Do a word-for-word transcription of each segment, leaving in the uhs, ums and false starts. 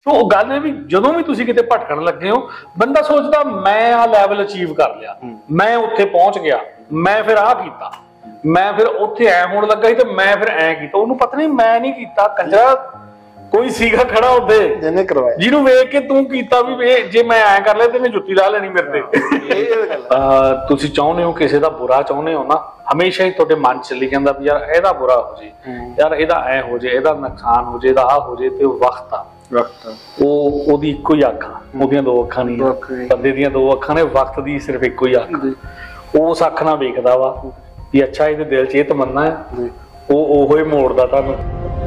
ਸੋ ਉਹ ਗੱਲ ਇਹ ਵੀ ਜਦੋਂ ਵੀ ਤੁਸੀਂ ਕਿਤੇ ਭਟਕਣ ਲੱਗੇ ਹੋ, ਬੰਦਾ ਸੋਚਦਾ ਮੈਂ ਆਹ ਲੈਵਲ ਅਚੀਵ ਕਰ ਲਿਆ, ਮੈਂ ਉੱਥੇ ਪਹੁੰਚ ਗਿਆ, ਮੈਂ ਫਿਰ ਆਹ ਕੀਤਾ, ਮੈਂ ਫਿਰ ਉੱਥੇ ਐ ਹੋਣ ਲੱਗਾ ਸੀ ਤੇ ਮੈਂ ਫਿਰ ਐ ਕੀਤਾ। ਉਹਨੂੰ ਪਤਾ ਨਹੀਂ ਮੈਂ ਨਹੀਂ ਕੀਤਾ, ਕੰਜਰਾ ਕੋਈ ਸੀਗਾ ਖੜਾ ਉੱਥੇ ਜਿਹਨੇ ਕਰਵਾਇਆ, ਜਿਹਨੂੰ ਵੇਖ ਕੇ ਤੂੰ ਕੀਤਾ ਵੀ ਜੇ ਮੈਂ ਐ ਕਰ ਲਿਆ ਤੇ ਇਹਨੇ ਜੁੱਤੀ ਲਾ ਲੈਣੀ ਮੇਰੇ ਤੇ। ਤੁਸੀਂ ਚਾਹੁੰਦੇ ਹੋ ਕਿਸੇ ਦਾ ਬੁਰਾ ਚਾਹੁੰਦੇ ਹੋ ਨਾ, ਹਮੇਸ਼ਾ ਹੀ ਤੁਹਾਡੇ ਮਨ ਚ ਚੱਲੀ ਜਾਂਦਾ ਵੀ ਯਾਰ ਇਹਦਾ ਬੁਰਾ ਹੋ ਜੇ, ਯਾਰ ਇਹਦਾ ਐ ਹੋ ਜੇ, ਇਹਦਾ ਨੁਕਸਾਨ ਹੋ ਜੇ, ਇਹਦਾ ਆਹ ਹੋ ਜੇ। ਤੇ ਉਹ ਵਕਤ ਆ, ਉਹ ਉਹਦੀ ਇੱਕੋ ਹੀ ਅੱਖ ਆ, ਉਹਦੀਆਂ ਦੋ ਅੱਖਾਂ ਨਹੀਂ, ਬੰਦੇ ਦੀਆਂ ਦੋ ਅੱਖਾਂ ਨੇ, ਵਕਤ ਦੀ ਸਿਰਫ ਇੱਕੋ ਹੀ ਅੱਖ। ਉਸ ਅੱਖ ਨਾਲ ਵੇਖਦਾ ਵਾ ਵੀ ਅੱਛਾ ਇਹਦੇ ਦਿਲ ਚ ਇਹ ਤਮੰਨਾ ਹੈ, ਉਹ ਉਹੋ ਹੀ ਮੋੜਦਾ ਤੁਹਾਨੂੰ।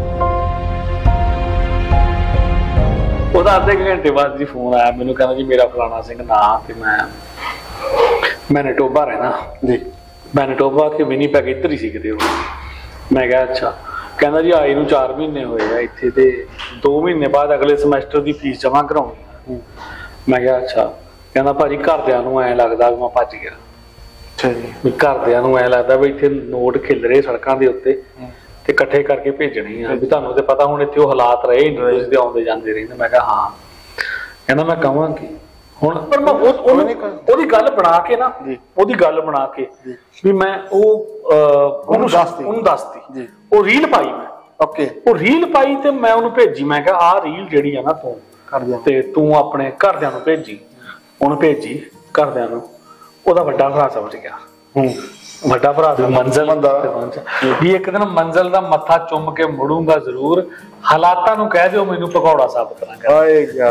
ਉਹਦਾ ਅੱਧੇ ਘੰਟੇ ਬਾਅਦ ਜੀ ਫੋਨ ਆਇਆ ਮੈਨੂੰ, ਕਹਿੰਦਾ ਜੀ ਮੇਰਾ ਫਲਾਣਾ ਸਿੰਘ ਨਾਂ ਤੇ ਮੈਂ ਮੈਨੀਟੋਬਾ ਰਹਿਣਾ ਜੀ, ਮੈਨੀਟੋਬਾ ਕਿ ਵਿਨੀਪੈਗ ਇੱਧਰ ਹੀ ਸੀ ਕਿਤੇ ਉਹ। ਮੈਂ ਕਿਹਾ ਅੱਛਾ। ਕਹਿੰਦਾ ਜੀ ਆਏ ਨੂੰ ਚਾਰ ਮਹੀਨੇ ਹੋਏ ਆ ਇੱਥੇ, ਤੇ ਦੋ ਮਹੀਨੇ ਬਾਅਦ ਅਗਲੇ ਸਮੈਸਟਰ ਦੀ ਫੀਸ ਜਮ੍ਹਾਂ ਕਰਾਉਣੀ। ਮੈਂ ਕਿਹਾ ਅੱਛਾ। ਕਹਿੰਦਾ ਭਾਜੀ ਘਰਦਿਆਂ ਨੂੰ ਐਂ ਲੱਗਦਾ ਵੀ ਮੈਂ ਭੱਜ ਗਿਆ। ਅੱਛਾ ਜੀ। ਵੀ ਘਰਦਿਆਂ ਨੂੰ ਐਂ ਲੱਗਦਾ ਵੀ ਇੱਥੇ ਨੋਟ ਖਿਲ ਰਹੇ ਸੜਕਾਂ ਦੇ ਉੱਤੇ ਤੇ ਇਕੱਠੇ ਕਰਕੇ ਭੇਜਣੇ ਆ, ਵੀ ਤੁਹਾਨੂੰ ਤੇ ਪਤਾ ਹੁਣ ਇੱਥੇ ਉਹ ਹਾਲਾਤ ਰਹੇ ਨਹੀਂ, ਤੁਸੀਂ ਤੇ ਆਉਂਦੇ ਜਾਂਦੇ ਰਹਿੰਦੇ। ਮੈਂ ਕਿਹਾ ਹਾਂ। ਕਹਿੰਦਾ ਮੈਂ ਕਹਾਂਗੀ ਹੁਣ, ਪਰ ਮੈਂ ਉਹਦੀ ਗੱਲ ਬਣਾ ਕੇ ਨਾ, ਉਹਦੀ ਗੱਲ ਬਣਾ ਕੇ ਵੀ ਮੈਂ ਉਹ ਉਹਨੂੰ ਉਹਨੂੰ ਦੱਸਦੀ, ਉਹ ਰੀਲ ਪਾਈ ਮੈਂ। ਓਕੇ। ਉਹ ਰੀਲ ਪਾਈ ਤੇ ਮੈਂ ਉਹਨੂੰ ਭੇਜੀ। ਮੈਂ ਕਿਹਾ ਆਹ ਰੀਲ ਜਿਹੜੀ ਆ ਨਾ ਤੂੰ ਤੇ ਤੂੰ ਆਪਣੇ ਘਰਦਿਆਂ ਨੂੰ ਭੇਜੀ। ਉਹਨੂੰ ਭੇਜੀ ਘਰਦਿਆਂ ਨੂੰ, ਉਹਦਾ ਵੱਡਾ ਭਰਾ ਸਮਝ ਗਿਆ। ਹੂੰ। ਵੱਡਾ ਭਰਾ ਦੀ ਮੰਜ਼ਿਲ ਵੀ ਇੱਕ ਦਿਨ ਮੰਜ਼ਿਲ ਦਾ ਮੱਥਾ ਚੁੰਮ ਕੇ ਮੁੜੂੰਗਾ ਜ਼ਰੂਰ, ਹਾਲਾਤਾਂ ਨੂੰ ਕਹਿ ਦਿਓ ਮੈਨੂੰ ਭਗੌੜਾ ਸਾਬਤ ਨਾ ਕਰ।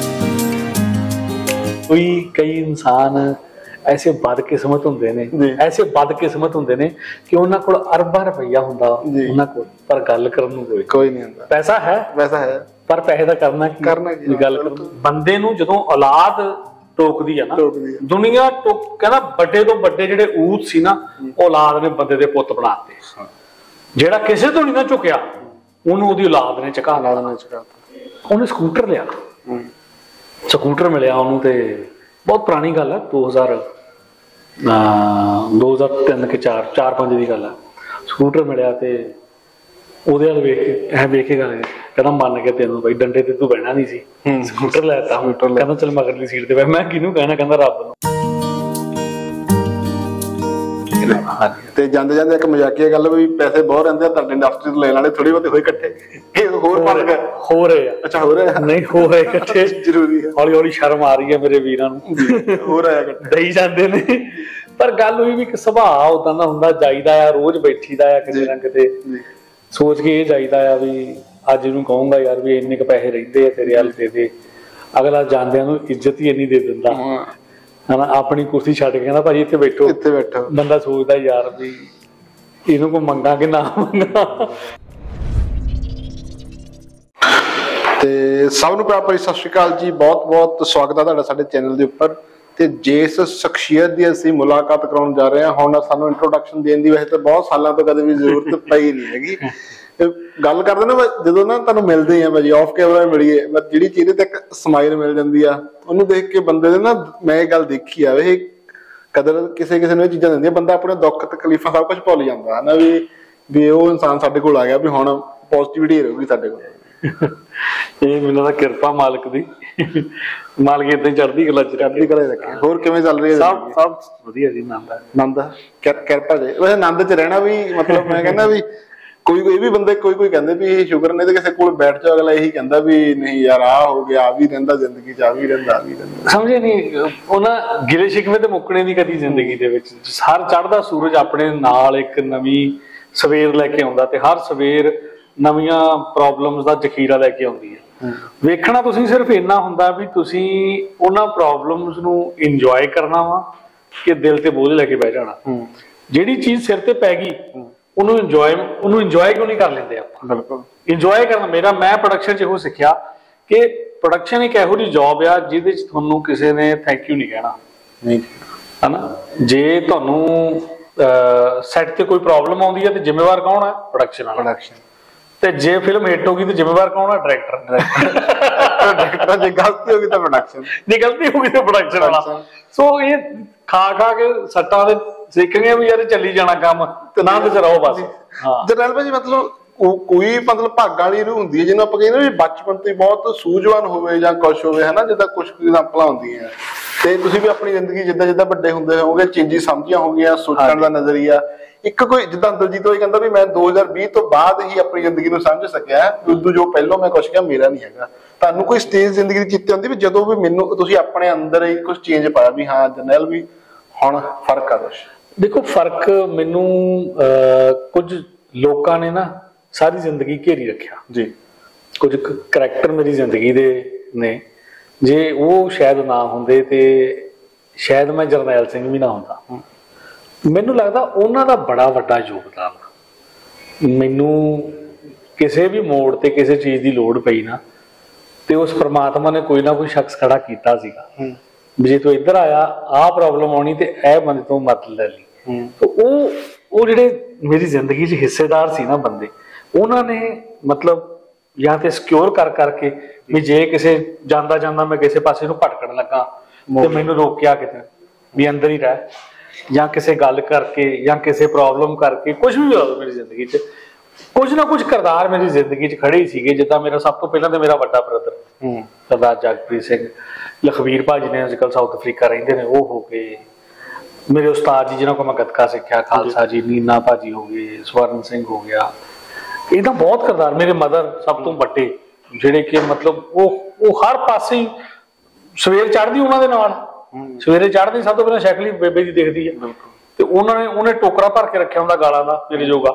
ਕੋਈ ਕਈ ਇਨਸਾਨ ਐਸੇ ਬਦਕਿਸਮਤ ਹੁੰਦੇ ਨੇ, ਐਸੇ ਬਦਕਿਸਮਤ ਹੁੰਦੇ ਨੇ ਕਿ ਉਹਨਾਂ ਕੋਲ ਅਰਬਾਂ ਰੁਪਈਆ ਹੁੰਦਾ ਉਹਨਾਂ ਕੋਲ, ਪਰ ਗੱਲ ਕਰਨ ਨੂੰ ਕੋਈ ਕੋਈ ਨਹੀਂ ਹੁੰਦਾ। ਪੈਸਾ ਹੈ, ਪੈਸਾ ਹੈ, ਪਰ ਪੈਸੇ ਦਾ ਕਰਨਾ ਕੀ, ਕਰਨਾ ਕੀ ਗੱਲ ਕਰਨ। ਬੰਦੇ ਨੂੰ ਜਦੋਂ ਔਲਾਦ ਟੋਕਦੀ ਆ ਨਾ ਦੁਨੀਆ, ਟੋਕ ਕਹਿੰਦਾ ਵੱਡੇ ਤੋਂ ਵੱਡੇ ਜਿਹੜੇ ਊਤ ਸੀ ਨਾ, ਔਲਾਦ ਨੇ ਬੰਦੇ ਦੇ ਪੁੱਤ ਬਣਾਤੇ। ਜਿਹੜਾ ਕਿਸੇ ਤੋਂ ਨਹੀਂ ਨਾ ਝੁਕਿਆ ਉਹਨੂੰ ਉਹਦੀ ਔਲਾਦ ਨੇ ਝੁਕਾ ਦਿੱਤਾ। ਉਹਨੇ ਸਕੂਟਰ ਲਿਆ, ਸਕੂਟਰ ਮਿਲਿਆ ਉਹਨੂੰ, ਤੇ ਬਹੁਤ ਪੁਰਾਣੀ ਗੱਲ ਹੈ, ਦੋ ਹਜ਼ਾਰ ਦੋ ਹਜ਼ਾਰ ਤਿੰਨ ਕਿ ਚਾਰ ਚਾਰ ਪੰਜ ਦੀ ਗੱਲ ਹੈ। ਸਕੂਟਰ ਮਿਲਿਆ ਤੇ ਉਹਦੇ ਵੱਲ ਵੇਖ ਕੇ ਐ ਵੇਖੇਗਾ, ਕਹਿੰਦਾ ਮੰਨ ਕੇ ਤੈਨੂੰ ਬਈ ਡੰਡੇ ਤੇ ਤੂੰ ਬਹਿਣਾ ਨਹੀਂ ਸੀ, ਸਕੂਟਰ ਲੈ ਤਾ। ਕਹਿੰਦਾ ਚੱਲ ਮਗਰਲੀ ਸੀਟ ਤੇ ਬਹਿ। ਮੈਂ ਕਿਹਨੂੰ ਕਹਿਣਾ, ਕਹਿੰਦਾ ਰੱਬ ਨੂੰ। ਤੇ ਜਾਂਦੇ ਜਾਂਦੇ ਇੱਕ ਮਜ਼ਾਕੀਆ ਗੱਲ ਵੀ ਪੈਸੇ ਬਹੁਤ ਰਹਿੰਦੇ ਆ ਤੁਹਾਡੇ ਇੰਡਸਟਰੀ ਤੋਂ ਲੈਣ ਵਾਲੇ, ਥੋੜੀ ਬਹੁਤੇ ਹੋਏ ਇਕੱਠੇ ਹੋਰ ਬਣ ਗਏ, ਹੋ ਰਹੇ ਆ। ਅੱਛਾ ਹੋ ਰਹੇ ਨਹੀਂ, ਹੋ ਰਹੇ ਇਕੱਠੇ ਜ਼ਰੂਰੀ ਹੈ। ਹੌਲੀ ਹੌਲੀ ਸ਼ਰਮ ਆ ਰਹੀ ਹੈ ਮੇਰੇ ਵੀਰਾਂ ਨੂੰ, ਹੋ ਰਿਹਾ ਦਈ ਜਾਂਦੇ ਨੇ। ਪਰ ਗੱਲ ਹੋਈ ਵੀ ਇੱਕ ਸੁਭਾਅ ਉਦਾਂ ਦਾ ਹੁੰਦਾ, ਜਾਈਦਾ ਆ, ਰੋਜ਼ ਬੈਠੀ ਦਾ ਆ ਕਿਤੇ ਨਾ ਕਿਤੇ, ਸੋਚ ਕੇ ਇਹ ਜਾਈਦਾ ਆ ਵੀ ਅੱਜ ਇਹਨੂੰ ਕਹੂੰਗਾ ਯਾਰ ਵੀ ਇੰਨੇ ਕੁ ਪੈਸੇ ਰਹਿੰਦੇ ਆ ਤੇਰੇ ਵੱਲ ਦੇ ਦੇ। ਅਗਲਾ ਜਾਂਦਿਆਂ ਨੂੰ ਇੱਜ਼ਤ ਹੀ ਇੰਨੀ ਦੇ ਦਿੰਦਾ ਹਨਾ, ਆਪਣੀ ਕੁਰਸੀ ਛੱਡ ਕੇ ਕਹਿੰਦਾ ਭਾਜੀ ਇੱਥੇ ਬੈਠੋ, ਇੱਥੇ ਬੈਠੋ। ਬੰਦਾ ਸੋਚਦਾ ਯਾਰ ਵੀ ਇਹਨੂੰ ਕੋਈ ਮੰਗਾ ਕਿ ਨਾ ਮੰਗਾ। ਤੇ ਸਭ ਨੂੰ ਪਿਆਰ ਭਰੀ ਸਤਿ ਸ਼੍ਰੀ ਅਕਾਲ ਜੀ, ਬਹੁਤ ਬਹੁਤ ਸਵਾਗਤ ਹੈ ਤੁਹਾਡਾ ਸਾਡੇ ਚੈਨਲ ਦੇ ਉੱਪਰ। ਤੇ ਜਿਸ ਸ਼ਖਸੀਅਤ ਦੀ ਅਸੀਂ ਮੁਲਾਕਾਤ ਕਰਾਉਣ ਜਾ ਰਹੇ ਹਾਂ, ਹੁਣ ਸਾਨੂੰ ਇੰਟਰੋਡਕਸ਼ਨ ਦੇਣ ਦੀ ਵੈਸੇ ਤਾਂ ਬਹੁਤ ਸਾਲਾਂ ਤੋਂ ਕਦੇ ਵੀ ਜ਼ਰੂਰਤ ਪਈ ਨਹੀਂ ਹੈਗੀ। ਗੱਲ ਕਰਦੇ ਨਾ ਜਦੋਂ ਨਾ ਤੁਹਾਨੂੰ ਮਿਲਦੇ ਆ ਭਾਜੀ ਆਫ ਕੈਮਰਾ ਮਿਲੀਏ, ਜਿਹੜੀ ਚੀਜ਼ ਤੇ ਇੱਕ ਸਮਾਈਲ ਮਿਲ ਜਾਂਦੀ ਆ, ਉਹਨੂੰ ਦੇਖ ਕੇ ਬੰਦੇ ਦੇ ਨਾ, ਮੈਂ ਇਹ ਗੱਲ ਦੇਖੀ ਆ, ਇਹ ਕਦਰ ਕਿਸੇ ਕਿਸੇ ਨੂੰ ਇਹ ਚੀਜ਼ਾਂ ਦਿੰਦੀਆਂ, ਬੰਦਾ ਆਪਣੇ ਦੁੱਖ ਤਕਲੀਫਾਂ ਸਭ ਕੁਝ ਭੁੱਲ ਜਾਂਦਾ ਹਨਾ, ਵੀ ਵੀ ਉਹ ਇਨਸਾਨ ਸਾਡੇ ਕੋਲ ਆ ਗਿਆ, ਵੀ ਹੁਣ ਪੋਜ਼ਿਟਿਵਿਟੀ ਰਹੂਗੀ ਸਾਡੇ ਕੋਲ। ਇਹ ਮੈਨੂੰ ਤਾਂ ਕਿਰਪਾ ਮਾਲਕ ਦੀ, ਮਾਲਕ ਏਦਾਂ ਹੀ ਚੜ੍ਹਦੀ ਕਲਾ ਚ ਚੜ੍ਹਦੀ ਕਲਾ ਰੱਖੇ। ਹੋਰ ਕਿਵੇਂ ਚੱਲ ਰਹੀ ਹੈ? ਸਭ ਸਭ ਵਧੀਆ ਜੀ, ਆਨੰਦ ਆਨੰਦ ਕਿਰਪਾ ਜੀ। ਵੈਸੇ ਆਨੰਦ ਚ ਰਹਿਣਾ ਵੀ, ਮਤਲਬ ਮੈਂ ਕਹਿੰਦਾ ਵੀ ਕੋਈ ਕੋਈ ਵੀ ਬੰਦੇ ਕੋਈ ਕੋਈ ਕਹਿੰਦੇ ਵੀ ਸ਼ੁਕਰ ਨੇ ਤੇ ਕਿਸੇ ਕੋਲ ਬੈਠ ਜਾ, ਅਗਲਾ ਇਹੀ ਕਹਿੰਦਾ ਵੀ ਨਹੀਂ ਯਾਰ ਆਹ ਹੋ ਗਿਆ, ਆ ਵੀ ਰਹਿੰਦਾ ਜ਼ਿੰਦਗੀ ਚ, ਆ ਵੀ ਰਹਿੰਦਾ, ਆ ਵੀ ਰਹਿੰਦਾ। ਸਮਝੇ ਨਹੀਂ ਉਹਨਾਂ ਗਿਲੇ ਸ਼ਿਕਵੇ ਤੇ ਮੁੱਕਣੇ ਦੀ ਕਦੀ ਜ਼ਿੰਦਗੀ ਦੇ ਵਿੱਚ। ਹਰ ਚੜ੍ਹਦਾ ਸੂਰਜ ਆਪਣੇ ਨਾਲ ਇੱਕ ਨਵੀਂ ਸਵੇਰ ਲੈ ਕੇ ਆਉਂਦਾ, ਤੇ ਹਰ ਸਵੇਰ ਨਵੀਆਂ ਪ੍ਰੋਬਲਮਸ ਦਾ ਜ਼ਖੀਰਾ ਲੈ ਕੇ ਆਉਂਦੀ ਹੈ। ਵੇਖਣਾ ਤੁਸੀਂ ਸਿਰਫ ਇੰਨਾ ਹੁੰਦਾ ਵੀ ਤੁਸੀਂ ਉਹਨਾਂ ਪ੍ਰੋਬਲਮਸ ਨੂੰ ਇੰਜੋਏ ਕਰਨਾ ਵਾ ਕਿ ਦਿਲ ਤੇ ਬੋਝ ਲੈ ਕੇ ਬਹਿ ਜਾਣਾ। ਜਿਹੜੀ ਚੀਜ਼ ਸਿਰ ਤੇ ਪੈ ਗਈ ਉਹਨੂੰ ਇੰਜੋਏ ਉਹਨੂੰ ਇੰਜੋਏ ਕਿਉਂ ਨਹੀਂ ਕਰ ਲੈਂਦੇ ਆਪਾਂ? ਬਿਲਕੁਲ ਇੰਜੋਏ ਕਰਨਾ। ਮੇਰਾ ਮੈਂ ਪ੍ਰੋਡਕਸ਼ਨ 'ਚ ਇਹੋ ਸਿੱਖਿਆ ਕਿ ਪ੍ਰੋਡਕਸ਼ਨ ਇੱਕ ਇਹੋ ਜਿਹੀ ਜੋਬ ਆ ਜਿਹਦੇ 'ਚ ਤੁਹਾਨੂੰ ਕਿਸੇ ਨੇ ਥੈਂਕ ਯੂ ਨਹੀਂ ਕਹਿਣਾ, ਨਹੀਂ ਹਨਾ। ਜੇ ਤੁਹਾਨੂੰ ਸੈੱਟ ਤੇ ਕੋਈ ਪ੍ਰੋਬਲਮ ਆਉਂਦੀ ਹੈ ਤੇ ਜ਼ਿੰਮੇਵਾਰ ਕੌਣ ਹੈ? ਪ੍ਰੋਡਕਸ਼ਨ ਵਾਲਾ। ਪ੍ਰੋਡਕਸ਼ਨ। ਤੇ ਜੇ ਫਿਲਮ ਹਿੱਟ ਹੋ ਗਈ ਤੇ ਜ਼ਿੰਮੇਵਾਰ ਕੌਣ ਹੈ? ਡਾਇਰੈਕਟਰ। ਡਾਇਰੈਕਟਰ। ਜੇ ਗਲਤੀ ਹੋ ਗਈ ਤਾਂ ਪ੍ਰੋਡਕਸ਼ਨ, ਜੇ ਗਲਤੀ ਹੋ ਗਈ ਤਾਂ ਪ੍ਰੋਡਕਸ਼ਨ ਵਾਲਾ। ਸੋ ਇਹ ਖਾ ਖਾ ਕੇ ਸੱਟਾਂ ਦੇ ਸਿੱਖ ਗਏ ਵੀ ਯਾਰ ਚੱਲੀ ਜਾਣਾ ਕੰਮ ਤੇ ਨਾ ਤੇ ਰਹੋ ਬਸ। ਜਰਨੈਲ ਭਾਜੀ ਮਤਲਬ ਉਹ ਕੋਈ ਮਤਲਬ ਭਾਗਾਂ ਵਾਲੀ ਰੂਹ ਹੁੰਦੀ ਹੈ ਜਿਹਨੂੰ ਆਪਾਂ ਕਹਿੰਦੇ ਵੀ ਬਚਪਨ ਤੋਂ ਹੀ ਬਹੁਤ ਸੂਝਵਾਨ ਹੋਵੇ ਜਾਂ ਕੁਛ ਹੋਵੇ ਹਨਾ, ਜਿੱਦਾਂ ਕੁਛ ਐਗਜ਼ਾਮਪਲਾਂ ਹੁੰਦੀਆਂ ਤੇ ਤੁਸੀਂ ਵੀ ਆਪਣੀ ਜ਼ਿੰਦਗੀ ਜਿੱਦਾਂ ਜਿੱਦਾਂ ਵੱਡੇ ਹੁੰਦੇ ਹੋਗੇ ਚੇਂਜਿਸ ਸਮਝੀਆਂ ਹੋਗੀਆਂ, ਸੋਚਣ ਦਾ ਨਜ਼ਰੀਆ ਇੱਕ ਕੋਈ ਜਿੱਦਾਂ ਦਲਜੀਤ ਉਹ ਕਹਿੰਦਾ ਵੀ ਮੈਂ ਦੋ ਹਜ਼ਾਰ ਵੀਹ ਤੋਂ ਬਾਅਦ ਹੀ ਆਪਣੀ ਜ਼ਿੰਦਗੀ ਨੂੰ ਸਮਝ ਸਕਿਆ, ਉਦੋਂ ਜੋ ਪਹਿਲਾਂ ਮੈਂ ਕੁਛ ਕਿਹਾ ਮੇਰਾ ਨਹੀਂ ਹੈਗਾ। ਤੁਹਾਨੂੰ ਕੋਈ ਸਟੇਜ ਜ਼ਿੰਦਗੀ ਦੀ ਚਿੱਤੇ ਹੁੰਦੀ ਵੀ ਜਦੋਂ ਵੀ ਮੈਨੂੰ ਤੁਸੀਂ ਆਪਣੇ ਅੰਦਰ ਹੀ ਕੁਛ ਚੇਂਜ ਪਾਇਆ ਵੀ ਹਾਂ ਜਰਨੈਲ ਵੀ ਹੁਣ ਫਰਕ ਆ ਕੁਛ? ਦੇਖੋ ਫਰਕ ਮੈਨੂੰ ਕੁਝ ਲੋਕਾਂ ਨੇ ਨਾ ਸਾਰੀ ਜ਼ਿੰਦਗੀ ਘੇਰੀ ਰੱਖਿਆ ਜੀ, ਕੁਝ ਕਰੈਕਟਰ ਮੇਰੀ ਜ਼ਿੰਦਗੀ ਦੇ ਨੇ, ਜੇ ਉਹ ਸ਼ਾਇਦ ਨਾ ਹੁੰਦੇ ਤੇ ਸ਼ਾਇਦ ਮੈਂ ਜਰਨੈਲ ਸਿੰਘ ਵੀ ਨਾ ਹੁੰਦਾ। ਮੈਨੂੰ ਲੱਗਦਾ ਉਹਨਾਂ ਦਾ ਬੜਾ ਵੱਡਾ ਯੋਗਦਾਨ। ਮੈਨੂੰ ਕਿਸੇ ਵੀ ਮੋੜ ਤੇ ਕਿਸੇ ਚੀਜ਼ ਦੀ ਲੋੜ ਪਈ ਨਾ ਤੇ ਉਸ ਪ੍ਰਮਾਤਮਾ ਨੇ ਕੋਈ ਨਾ ਕੋਈ ਸ਼ਖਸ ਖੜਾ ਕੀਤਾ ਸੀਗਾ ਵੀ ਜੇ ਤੂੰ ਇੱਧਰ ਆਇਆ ਆਹ ਪ੍ਰੋਬਲਮ ਆਉਣੀ ਤੇ ਇਹ ਬੰਦੇ ਤੋਂ ਮਦਦ ਲੈ ਲਈ। ਤੇ ਉਹ ਉਹ ਜਿਹੜੇ ਮੇਰੀ ਜ਼ਿੰਦਗੀ 'ਚ ਹਿੱਸੇਦਾਰ ਸੀ ਨਾ ਬੰਦੇ, ਉਹਨਾਂ ਨੇ ਮਤਲਬ ਜਾਂ ਤੇ ਸਿਕਿਉਰ ਕਰ ਕਰਕੇ ਵੀ ਜੇ ਕਿਸੇ ਜਾਂਦਾ ਜਾਂਦਾ ਮੈਂ ਕਿਸੇ ਪਾਸੇ ਨੂੰ ਭਟਕਣ ਲੱਗਾ ਤੇ ਮੈਨੂੰ ਰੋਕਿਆ ਕਿਤੇ ਵੀ ਅੰਦਰ ਹੀ ਰਹਿ, ਜਾਂ ਕਿਸੇ ਗੱਲ ਕਰਕੇ ਜਾਂ ਕਿਸੇ ਪ੍ਰੋਬਲਮ ਕਰਕੇ ਕੁਝ ਵੀ ਹੋਇਆ ਮੇਰੀ ਜ਼ਿੰਦਗੀ 'ਚ ਕੁਝ ਨਾ ਕੁਝ ਕਿਰਦਾਰ ਮੇਰੀ ਜ਼ਿੰਦਗੀ 'ਚ ਖੜੇ ਸੀਗੇ। ਜਿੱਦਾਂ ਮੇਰਾ ਸਭ ਤੋਂ ਪਹਿਲਾਂ ਤਾਂ ਮੇਰਾ ਵੱਡਾ ਬ੍ਰਦਰ ਸਰਦਾਰ ਜਗਪ੍ਰੀਤ ਸਿੰਘ, ਲਖਵੀਰ ਭਾਜੀ ਨੇ ਅੱਜ ਕੱਲ੍ਹ ਸਾਊਥ ਅਫਰੀਕਾ ਰਹਿੰਦੇ ਨੇ, ਉਹ ਹੋ ਗਏ। ਮੇਰੇ ਉਸਤਾਦ ਜੀ ਜਿਹਨਾਂ ਕੋਲ ਮੈਂ ਗੱਤਕਾ ਸਿੱਖਿਆ, ਖਾਲਸਾ ਜੀ, ਨੀਨਾ ਭਾਜੀ ਹੋ ਗਏ, ਸਵਰਨ ਸਿੰਘ ਹੋ ਗਿਆ, ਇਹਦਾ ਬਹੁਤ ਕਿਰਦਾਰ। ਮੇਰੇ ਮਦਰ ਸਭ ਤੋਂ ਵੱਡੇ ਜਿਹੜੇ ਕਿ ਮਤਲਬ ਉਹ ਉਹ ਹਰ ਪਾਸੇ ਸਵੇਰ ਚੜ੍ਹਦੀ ਉਹਨਾਂ ਦੇ ਨਾਲ, ਸਵੇਰੇ ਚੜ੍ਹਦੀ ਸਭ ਤੋਂ ਪਹਿਲਾਂ ਸ਼ੈਕਲੀ ਬੇਬੇ ਜੀ ਦੇਖਦੀ ਹੈ ਤੇ ਉਹਨਾਂ ਨੇ ਉਹਨੇ ਟੋਕਰਾ ਭਰ ਕੇ ਰੱਖਿਆ ਹੁੰਦਾ ਗਾਲਾਂ ਦਾ ਮੇਰੇ ਜੋਗਾ।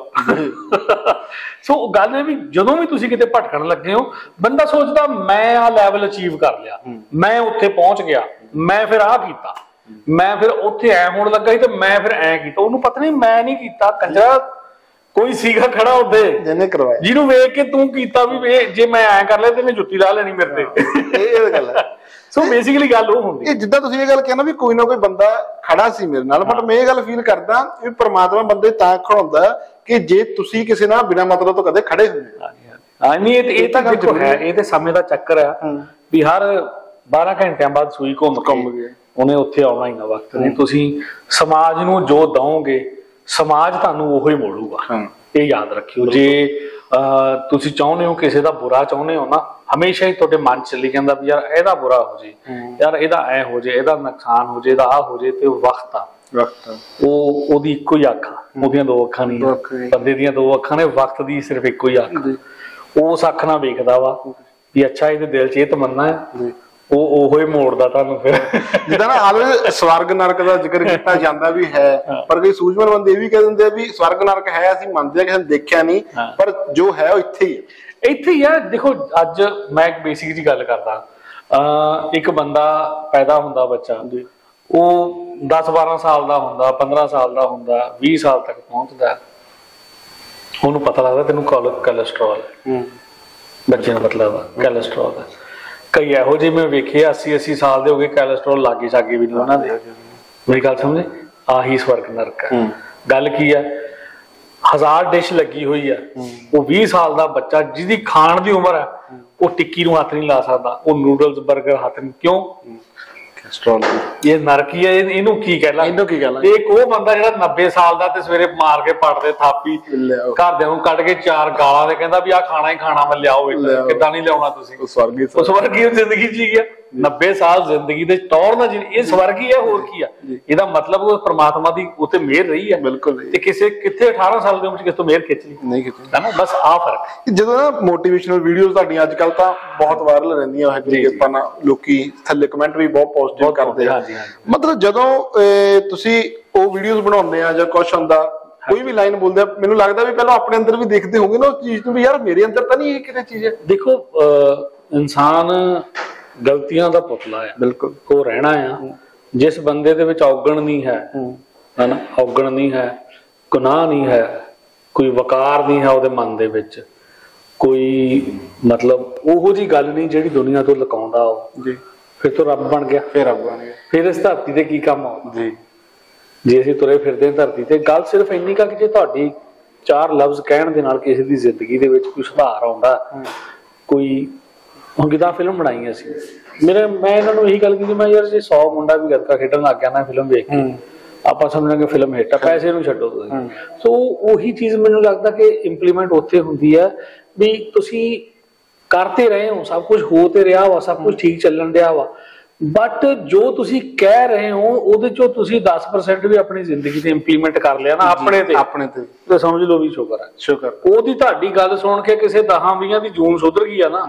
ਸੋ ਗੱਲ ਇਹ ਵੀ ਜਦੋਂ ਵੀ ਤੁਸੀਂ ਕਿਤੇ ਭਟਕਣ ਲੱਗੇ ਹੋ ਬੰਦਾ ਸੋਚਦਾ ਮੈਂ ਆਹ ਲੈਵਲ ਅਚੀਵ ਕਰ ਲਿਆ, ਮੈਂ ਉੱਥੇ ਪਹੁੰਚ ਗਿਆ, ਮੈਂ ਫਿਰ ਆਹ ਕੀਤਾ, ਮੈਂ ਫਿਰ ਉੱਥੇ ਐ ਹੋਣ ਲੱਗਾ ਸੀ ਤੇ ਮੈਂ ਫਿਰ ਐ ਕੀਤਾ। ਉਹਨੂੰ ਪਤਾ ਨਹੀਂ ਮੈਂ ਨਹੀਂ ਕੀਤਾ, ਕੰਜਰਾ ਕੋਈ ਸੀਗਾ ਖੜਾ ਉੱਥੇ ਜਿਹਨੇ ਕਰਵਾਇਆ, ਜਿਹਨੂੰ ਵੇਖ ਕੇ ਤੂੰ ਕੀਤਾ ਵੀ ਜੇ ਮੈਂ ਐ ਕਰ ਲਿਆ ਤੇ ਇਹਨੇ ਜੁੱਤੀ ਲਾ ਲੈਣੀ ਮੇਰੇ ਤੇ। ਇਹ ਗੱਲ ਹੈ। ਸੋ ਬੇਸਿਕਲੀ ਗੱਲ ਉਹ ਹੁੰਦੀ ਹੈ ਜਿੱਦਾਂ ਤੁਸੀਂ ਇਹ ਗੱਲ ਕਹਿੰਦੇ ਵੀ ਕੋਈ ਨਾ ਕੋਈ ਬੰਦਾ ਖੜਾ ਸੀ ਮੇਰੇ ਨਾਲ, ਬਟ ਮੈਂ ਇਹ ਗੱਲ ਫੀਲ ਕਰਦਾ ਵੀ ਪ੍ਰਮਾਤਮਾ ਬੰਦੇ ਤਾਂ ਖੜਾਉਂਦਾ ਕਿ ਜੇ ਤੁਸੀਂ ਕਿਸੇ ਨਾਲ ਬਿਨਾਂ ਮਤਲਬ ਤੋਂ ਕਦੇ ਖੜੇ ਹੁੰਦੇ। ਹਾਂ ਨਹੀਂ ਇਹ ਇਹ ਤਾਂ ਦੇਖੋ ਹੈ, ਇਹ ਤੇ ਸਮੇਂ ਦਾ ਚੱਕਰ ਆ ਵੀ ਹਰ ਬਾਰਾਂ ਘੰਟਿਆਂ ਬਾਅਦ ਸੂਈ ਘੁੰਮ ਘੁੰਮ ਕੇ ਉਹਨੇ ਉੱਥੇ ਆਉਣਾ ਹੀ ਨਾ ਵਕਤ ਨਹੀਂ। ਤੁਸੀਂ ਸਮਾਜ ਨੂੰ ਜੋ ਦਓਗੇ ਸਮਾਜ ਤੁਹਾਨੂੰ ਉਹੋ ਹੀ ਮੋੜੂਗਾ, ਇਹ ਯਾਦ ਰੱਖਿਓ। ਜੇ ਅਹ ਤੁਸੀਂ ਚਾਹੁੰਦੇ ਹੋ ਕਿਸੇ ਦਾ ਬੁਰਾ ਚਾਹੁੰਦੇ ਹੋ ਨਾ, ਹਮੇਸ਼ਾ ਹੀ ਤੁਹਾਡੇ ਮਨ ਚ ਚੱਲੀ ਜਾਂਦਾ ਵੀ ਯਾਰ ਇਹਦਾ ਬੁਰਾ ਹੋ ਜੇ, ਯਾਰ ਇਹਦਾ ਐ ਹੋ ਜੇ, ਇਹਦਾ ਨੁਕਸਾਨ ਹੋ ਜੇ, ਇਹਦਾ ਆਹ ਹੋ ਜੇ, ਤੇ ਉਹ ਵਕਤ ਆ ਵਕਤ ਉਹ ਉਹਦੀ ਇੱਕੋ ਹੀ ਅੱਖ ਆ, ਉਹਦੀਆਂ ਦੋ ਅੱਖਾਂ ਨਹੀਂ, ਬੰਦੇ ਦੀਆਂ ਦੋ ਅੱਖਾਂ ਨੇ, ਵਕਤ ਦੀ ਸਿਰਫ ਇੱਕੋ ਹੀ ਅੱਖ। ਉਸ ਅੱਖ ਨਾਲ ਵੇਖਦਾ ਵਾ ਵੀ ਅੱਛਾ ਇਹਦੇ ਦਿਲ ਚ ਇਹ ਤਮੰਨਾ ਹੈ, ਉਹ ਉਹੋ ਹੀ ਮੋੜਦਾ ਤੁਹਾਨੂੰ। ਫਿਰ ਜਿੱਦਾਂ ਨਾ ਆਲਵੇ ਸਵਰਗ ਨਰਕ ਦਾ ਜ਼ਿਕਰ ਕੀਤਾ ਜਾਂਦਾ ਵੀ ਹੈ, ਪਰ ਕਈ ਸੂਝਵਾਨ ਬੰਦੇ ਇਹ ਵੀ ਕਹਿ ਦਿੰਦੇ ਆ ਵੀ ਸਵਰਗ ਨਰਕ ਹੈ, ਅਸੀਂ ਮੰਨਦੇ ਆ, ਕਿਸੇ ਨੇ ਦੇਖਿਆ ਨਹੀਂ, ਪਰ ਜੋ ਹੈ ਉਹ ਇੱਥੇ ਹੀ ਹੈ। ਇੱਥੇ ਹੀ ਆ। ਦੇਖੋ ਅੱਜ ਮੈਂ ਇੱਕ ਬੇਸਿਕ ਜੀ ਗੱਲ ਕਰਦਾ, ਅਹ ਇੱਕ ਬੰਦਾ ਪੈਦਾ ਹੁੰਦਾ ਬੱਚਾ, ਉਹ ਦਸ ਬਾਰਾਂ ਸਾਲ ਦਾ ਹੁੰਦਾ, ਪੰਦਰਾਂ ਸਾਲ ਦਾ ਹੁੰਦਾ, ਵੀਹ ਸਾਲ ਤੱਕ ਪਹੁੰਚਦਾ, ਉਹਨੂੰ ਪਤਾ ਲੱਗਦਾ ਤੈਨੂੰ ਕੋਲੈਸਟਰੋਲ ਹੈ, ਬੱਚੇ ਨੂੰ ਮਤਲਬ ਕੋਲੈਸਟਰੋਲ ਹੈ। ਕਈ ਇਹੋ ਜਿਹੇ ਮੈਂ ਵੇਖੇ ਅੱਸੀ ਅੱਸੀ ਸਾਲ ਦੇ ਹੋ ਗਏ, ਕੋਲੈਸਟਰੋਲ ਲਾਗੇ ਸਾਗੇ ਵੀ ਨਹੀਂ ਉਹਨਾਂ ਦੇ। ਮੇਰੀ ਗੱਲ ਸਮਝੇ, ਆਹੀ ਸਵਰਗ ਨਰਕ ਹੈ। ਗੱਲ ਕੀ ਹੈ, ਹਜ਼ਾਰ ਡਿਸ਼ ਲੱਗੀ ਹੋਈ ਆ, ਉਹ ਵੀਹ ਸਾਲ ਦਾ ਬੱਚਾ ਜਿਹਦੀ ਖਾਣ ਦੀ ਉਮਰ ਹੈ ਉਹ ਟਿੱਕੀ ਨੂੰ ਹੱਥ ਨਹੀਂ ਲਾ ਸਕਦਾ, ਉਹ ਨੂਡਲਸ ਬਰਗਰ ਹੱਥ ਨਹੀਂ, ਕਿਉਂ? ਇਹ ਨਰਕ ਹੀ ਹੈ। ਇਹਨੂੰ ਕੀ ਕਹਿਣਾ, ਇਹਨੂੰ ਕੀ ਕਹਿਣਾ? ਇੱਕ ਉਹ ਬੰਦਾ ਜਿਹੜਾ ਨੱਬੇ ਸਾਲ ਦਾ ਤੇ ਸਵੇਰੇ ਮਾਰ ਕੇ ਪੜਦੇ ਥਾਪੀ, ਘਰਦਿਆਂ ਨੂੰ ਕੱਢ ਕੇ ਚਾਰ ਗਾਲਾਂ ਤੇ ਕਹਿੰਦਾ ਵੀ ਆਹ ਖਾਣਾ ਹੀ ਖਾਣਾ, ਮੈਂ ਲਿਆਓ, ਕਿੱਦਾਂ ਨਹੀਂ ਲਿਆਉਣਾ ਤੁਸੀਂ? ਉਹ ਸਵਰਗੀ ਉਹ ਸਵਰਗੀ ਜ਼ਿੰਦਗੀ ਜੀ ਗਿਆ, ਨੱਬੇ ਸਾਲ ਜ਼ਿੰਦਗੀ ਦੇ ਟੌਰ ਨਾਲ ਜੀ, ਇਹ ਸਵਰਗੀ ਹੈ, ਹੋਰ ਕੀ ਆ? ਇਹਦਾ ਮਤਲਬ ਉਹ ਪ੍ਰਮਾਤਮਾ ਦੀ ਉੱਤੇ ਮਿਹਰ ਰਹੀ ਹੈ। ਬਿਲਕੁਲ। ਤੇ ਕਿਸੇ ਕਿੱਥੇ ਅਠਾਰਾਂ ਸਾਲ ਦੇ ਉਮਰ ਚ ਕਿਸੇ ਤੋਂ ਮਿਹਰ ਖਿੱਚ ਲਈ ਨਹੀਂ ਖਿੱਚੀ ਨਾ, ਬਸ ਆਹ ਫਰਕ। ਜਦੋਂ ਨਾ ਮੋਟੀਵੇਸ਼ਨਲ ਵੀਡੀਓਜ਼ ਤੁਹਾਡੀਆਂ ਅੱਜ ਕੱਲ ਤਾਂ ਬਹੁਤ ਵਾਇਰਲ ਰਹਿੰਦੀਆਂ, ਆਪਾਂ ਨਾ ਲੋਕੀ ਥੱਲੇ ਕਮੈਂਟ ਵੀ ਬਹੁਤ ਪੋਜ਼ਿਟਿਵ ਕਰਦੇ ਆ। ਮਤਲਬ ਜਦੋਂ ਤੁਸੀਂ ਉਹ ਵੀਡੀਓਜ਼ ਬਣਾਉਂਦੇ ਆ ਜਾਂ ਕੁਛ ਹੁੰਦਾ, ਕੋਈ ਵੀ ਲਾਈਨ ਬੋਲਦੇ ਆ, ਮੈਨੂੰ ਲੱਗਦਾ ਵੀ ਪਹਿਲਾਂ ਆਪਣੇ ਅੰਦਰ ਵੀ ਦੇਖਦੇ ਹੋਗੇ ਨਾ ਉਸ ਚੀਜ਼ ਨੂੰ ਵੀ ਯਾਰ ਮੇਰੇ ਅੰਦਰ ਤਾਂ ਨਹੀਂ ਇਹ ਕਿਤੇ ਚੀਜ਼ ਹੈ। ਦੇਖੋ ਇਨਸਾਨ ਗਲਤੀਆਂ ਦਾ ਪੁਤਲਾ ਹੈ, ਬਿਲਕੁਲ ਉਹ ਰਹਿਣਾ ਆ। ਜਿਸ ਬੰਦੇ ਦੇ ਵਿੱਚ ਔਗਣ ਨਹੀਂ ਹੈ, ਹਨਾ, ਔਗਣ ਨਹੀਂ ਹੈ, ਗੁਨਾਹ ਨਹੀਂ ਹੈ, ਕੋਈ ਵਕਾਰ ਨਹੀਂ ਹੈ ਉਹਦੇ ਮਨ ਦੇ ਵਿੱਚ, ਕੋਈ ਮਤਲਬ ਉਹੋ ਜਿਹੀ ਗੱਲ ਨਹੀਂ ਜਿਹੜੀ ਦੁਨੀਆ ਤੋਂ ਲੁਕਾਉਂਦਾ ਉਹ, ਜੀ ਫਿਰ ਤੋਂ ਰੱਬ ਬਣ ਗਿਆ। ਫਿਰ ਰੱਬ ਬਣ ਗਿਆ। ਫਿਰ ਇਸ ਧਰਤੀ ਤੇ ਕੀ ਕੰਮ ਆਉਂਦਾ ਜੀ, ਜੇ ਅਸੀਂ ਤੁਰੇ ਫਿਰਦੇ ਧਰਤੀ ਤੇ। ਗੱਲ ਸਿਰਫ ਇੰਨੀ ਕਾ ਕਿ ਜੇ ਤੁਹਾਡੀ ਚਾਰ ਲਫ਼ਜ਼ ਕਹਿਣ ਦੇ ਨਾਲ ਕਿਸੇ ਦੀ ਜ਼ਿੰਦਗੀ ਦੇ ਵਿੱਚ ਕੋਈ ਸੁਧਾਰ ਆਉਂਦਾ, ਕੋਈ ਹੁਣ ਕਿਦਾਂ ਫਿਲਮ ਬਣਾਈ ਅਸੀਂ, ਮੇਰੇ ਮੈਂ ਇਹਨਾਂ ਨੂੰ ਇਹੀ ਗੱਲ ਕੀਤੀ, ਮੈਂ ਯਾਰ ਜੇ ਸੌ ਮੁੰਡਾ ਵੀ ਗੱਤਕਾ ਖੇਡਣ ਲੱਗ ਗਿਆ ਨਾ ਫਿਲਮ ਵੇਖ ਕੇ, ਆਪਾਂ ਸਮਝਾਂਗੇ ਫਿਲਮ ਹਿੱਟ ਆ, ਪੈਸੇ ਨੂੰ ਛੱਡੋ ਤੁਸੀਂ। ਸੋ ਉਹੀ ਚੀਜ਼ ਮੈਨੂੰ ਲੱਗਦਾ ਕਿ ਇੰਪਲੀਮੈਂਟ ਉੱਥੇ ਹੁੰਦੀ ਹੈ ਵੀ ਤੁਸੀਂ ਕਰਤੇ ਰਹੇ ਹੋ, ਸਭ ਕੁਝ ਹੋ ਤੇ ਰਿਹਾ ਵਾ, ਸਭ ਕੁਝ ਠੀਕ ਚੱਲਣ ਡਿਆ ਵਾ, ਬਟ ਜੋ ਤੁਸੀਂ ਕਹਿ ਰਹੇ ਹੋ ਉਹਦੇ ਚੋਂ ਤੁਸੀਂ ਦਸ ਪਰਸੈਂਟ ਵੀ ਆਪਣੀ ਜ਼ਿੰਦਗੀ ਤੇ ਇੰਪਲੀਮੈਂਟ ਕਰ ਲਿਆ ਨਾ ਆਪਣੇ ਤੇ ਆਪਣੇ ਤੇ ਤੇ ਸਮਝ ਲਓ ਵੀ ਸ਼ੁਕਰ ਹੈ। ਸ਼ੁਕਰ ਉਹਦੀ ਤੁਹਾਡੀ ਗੱਲ ਸੁਣ ਕੇ ਕਿਸੇ ਦਸਾਂ ਵੀਹਾਂ ਦੀ ਜੂਨ ਸੁਧਰ ਗਈ ਆ ਨਾ,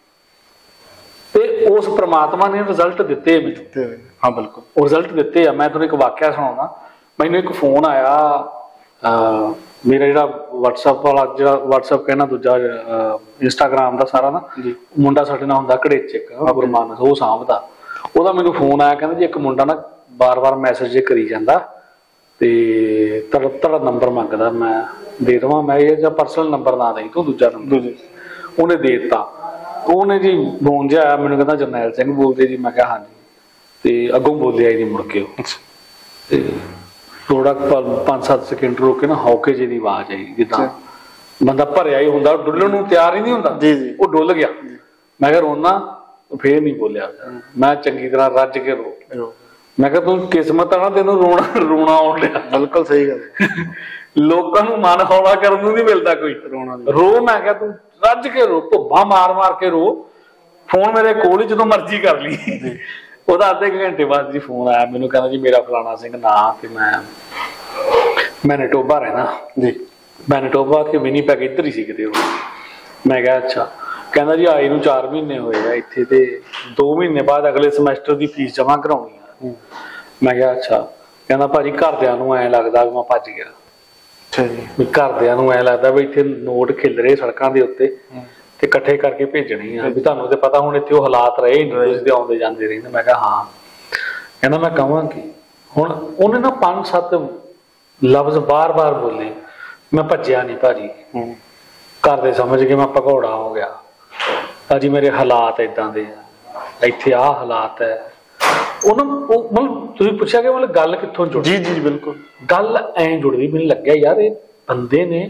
ਤੇ ਉਸ ਪ੍ਰਮਾਤਮਾ ਨੇ ਰਿਜ਼ਲਟ ਦਿੱਤੇ ਮੈਨੂੰ। ਹਾਂ ਬਿਲਕੁਲ, ਉਹ ਰਿਜ਼ਲਟ ਦਿੱਤੇ ਆ। ਮੈਂ ਤੁਹਾਨੂੰ ਇੱਕ ਵਾਕਿਆ ਸੁਣਾਉਣਾ। ਮੈਨੂੰ ਇੱਕ ਫੋਨ ਆਇਆ, ਅਹ ਮੇਰਾ ਜਿਹੜਾ ਵਟਸਐਪ ਵਾਲਾ, ਜਿਹੜਾ ਵਟਸਐਪ ਕਹਿਣਾ ਦੂਜਾ ਇੰਸਟਾਗ੍ਰਾਮ ਦਾ ਸਾਰਾ ਨਾ, ਮੁੰਡਾ ਸਾਡੇ ਨਾਲ ਹੁੰਦਾ ਘੜੇਚ ਇੱਕ ਗੁਰਮਾਨਸ, ਉਹ ਸਾਂਭਦਾ। ਉਹਦਾ ਮੈਨੂੰ ਫੋਨ ਆਇਆ, ਕਹਿੰਦਾ ਜੀ ਇੱਕ ਮੁੰਡਾ ਨਾ ਬਾਰ ਬਾਰ ਮੈਸੇਜ ਕਰੀ ਜਾਂਦਾ ਤੇ ਤੁਹਾਡਾ ਤੁਹਾਡਾ ਨੰਬਰ ਮੰਗਦਾ, ਮੈਂ ਦੇ ਦੇਵਾਂ? ਮੈਂ ਇਹ ਜਾਂ ਪਰਸਨਲ ਨੰਬਰ ਨਾ ਦੇਈ ਤੂੰ, ਦੂਜਾ ਨੰਬਰ। ਉਹਨੇ ਦੇ ਦਿੱਤਾ। ਉਹਨੇ ਜੀ ਫੋਨ ਜਿਹਾ ਆਇਆ, ਮੈਨੂੰ ਕਹਿੰਦਾ ਜਰਨੈਲ ਸਿੰਘ ਬੋਲਦੇ ਜੀ? ਮੈਂ ਕਿਹਾ ਹਾਂਜੀ। ਤੇ ਅੱਗੋਂ ਬੋਲਿਆ ਹੀ ਨਹੀਂ ਮੁੜ ਕੇ ਉਹ। ਤੇ ਥੋੜਾ ਪੰਜ ਸੱਤ ਸੈਕਿੰਡ ਰੁਕ ਕੇ ਨਾ ਹੌਕੇ ਜਿਹੀ ਦੀ ਆਵਾਜ਼ ਆਈ, ਜਿੱਦਾਂ ਬੰਦਾ ਭਰਿਆ ਹੀ ਹੁੰਦਾ, ਡੁੱਲਣ ਨੂੰ ਤਿਆਰ ਹੀ ਨਹੀਂ ਹੁੰਦਾ। ਉਹ ਡੁੱਲ ਗਿਆ। ਮੈਂ ਕਿਹਾ ਰੋਣਾ? ਫੇਰ ਨਹੀਂ ਬੋਲਿਆ। ਮੈਂ ਚੰਗੀ ਤਰ੍ਹਾਂ ਰੱਜ ਕੇ ਰੋ। ਮੈਂ ਕਿਹਾ ਤੂੰ ਕਿਸਮਤ ਆ ਨਾ, ਤੈਨੂੰ ਰੋਣਾ ਰੋਣਾ ਆਉਣ ਲਿਆ। ਬਿਲਕੁਲ ਸਹੀ ਗੱਲ। ਲੋਕਾਂ ਨੂੰ ਮਨ ਹੌਲਾ ਕਰਨ ਨੂੰ ਨਹੀਂ ਮਿਲਦਾ ਕੋਈ, ਰੋਣਾ ਰੋ। ਮੈਂ ਕਿਹਾ ਤੂੰ ਰੱਜ ਕੇ ਰੋ, ਭੁੱਬਾਂ ਮਾਰ ਮਾਰ ਕੇ ਰੋ। ਫੋਨ ਮੇਰੇ ਕੋਲ ਹੀ ਜਦੋਂ ਮਰਜ਼ੀ ਕਰ ਲਈ। ਉਹਦਾ ਅੱਧੇ ਘੰਟੇ ਬਾਅਦ ਜੀ ਫੋਨ ਆਇਆ, ਮੈਨੂੰ ਕਹਿੰਦਾ ਜੀ ਮੇਰਾ ਫਲਾਣਾ ਸਿੰਘ ਨਾਂ ਤੇ ਮੈਂ ਮੈਨੀਟੋਬਾ ਰਹਿਣਾ ਜੀ। ਮੈਨੀਟੋਬਾ ਕਿ ਵਿਨੀਪੈਗ ਇੱਧਰ ਹੀ ਸੀ ਕਿਤੇ ਉਹ। ਮੈਂ ਕਿਹਾ ਅੱਛਾ। ਕਹਿੰਦਾ ਜੀ ਆਏ ਨੂੰ ਚਾਰ ਮਹੀਨੇ ਹੋਏ ਆ ਇੱਥੇ, ਤੇ ਦੋ ਮਹੀਨੇ ਬਾਅਦ ਅਗਲੇ ਸਮੈਸਟਰ ਦੀ ਫੀਸ ਜਮ੍ਹਾਂ ਕਰਾਉਣੀ ਆ। ਮੈਂ ਕਿਹਾ ਅੱਛਾ। ਕਹਿੰਦਾ ਭਾਜੀ ਘਰਦਿਆਂ ਨੂੰ ਐਂ ਲੱਗਦਾ ਵੀ ਮੈਂ ਭੱਜ ਗਿਆ। ਵੀ ਘਰਦਿਆਂ ਨੂੰ ਐਂ ਲੱਗਦਾ ਵੀ ਇੱਥੇ ਨੋਟ ਖਿਲ ਰਹੇ ਸੜਕਾਂ ਦੇ ਉੱਤੇ ਤੇ ਇਕੱਠੇ ਕਰਕੇ ਭੇਜਣੀ ਆ, ਵੀ ਤੁਹਾਨੂੰ ਤੇ ਪਤਾ ਹੁਣ ਇੱਥੇ ਉਹ ਹਾਲਾਤ ਰਹੇ ਨਹੀਂ, ਤੁਸੀਂ ਤੇ ਆਉਂਦੇ ਜਾਂਦੇ ਰਹਿੰਦੇ। ਮੈਂ ਕਿਹਾ ਹਾਂ। ਕਹਿੰਦਾ ਮੈਂ ਕਹਾਂ ਕਿ ਹੁਣ ਉਹਨੇ ਨਾ ਪੰਜ ਸੱਤ ਲਫ਼ਜ਼ ਬਾਰ ਬਾਰ ਬੋਲੇ। ਮੈਂ ਭੱਜਿਆ ਨਹੀਂ ਭਾਜੀ, ਘਰ ਦੇ ਸਮਝ ਕੇ ਮੈਂ ਭਗੌੜਾ ਹੋ ਗਿਆ। ਭਾਜੀ ਮੇਰੇ ਹਾਲਾਤ ਏਦਾਂ ਦੇ ਆ, ਇੱਥੇ ਆਹ ਹਾਲਾਤ ਹੈ। ਉਹਨਾਂ ਉਹ ਮਤਲਬ ਤੁਸੀਂ ਪੁੱਛਿਆ ਕਿ ਮਤਲਬ ਗੱਲ ਕਿੱਥੋਂ ਜੁੜੀ? ਜੀ ਜੀ ਬਿਲਕੁਲ, ਗੱਲ ਐਂ ਜੁੜਦੀ। ਮੈਨੂੰ ਲੱਗਿਆ ਯਾਰ ਇਹ ਬੰਦੇ ਨੇ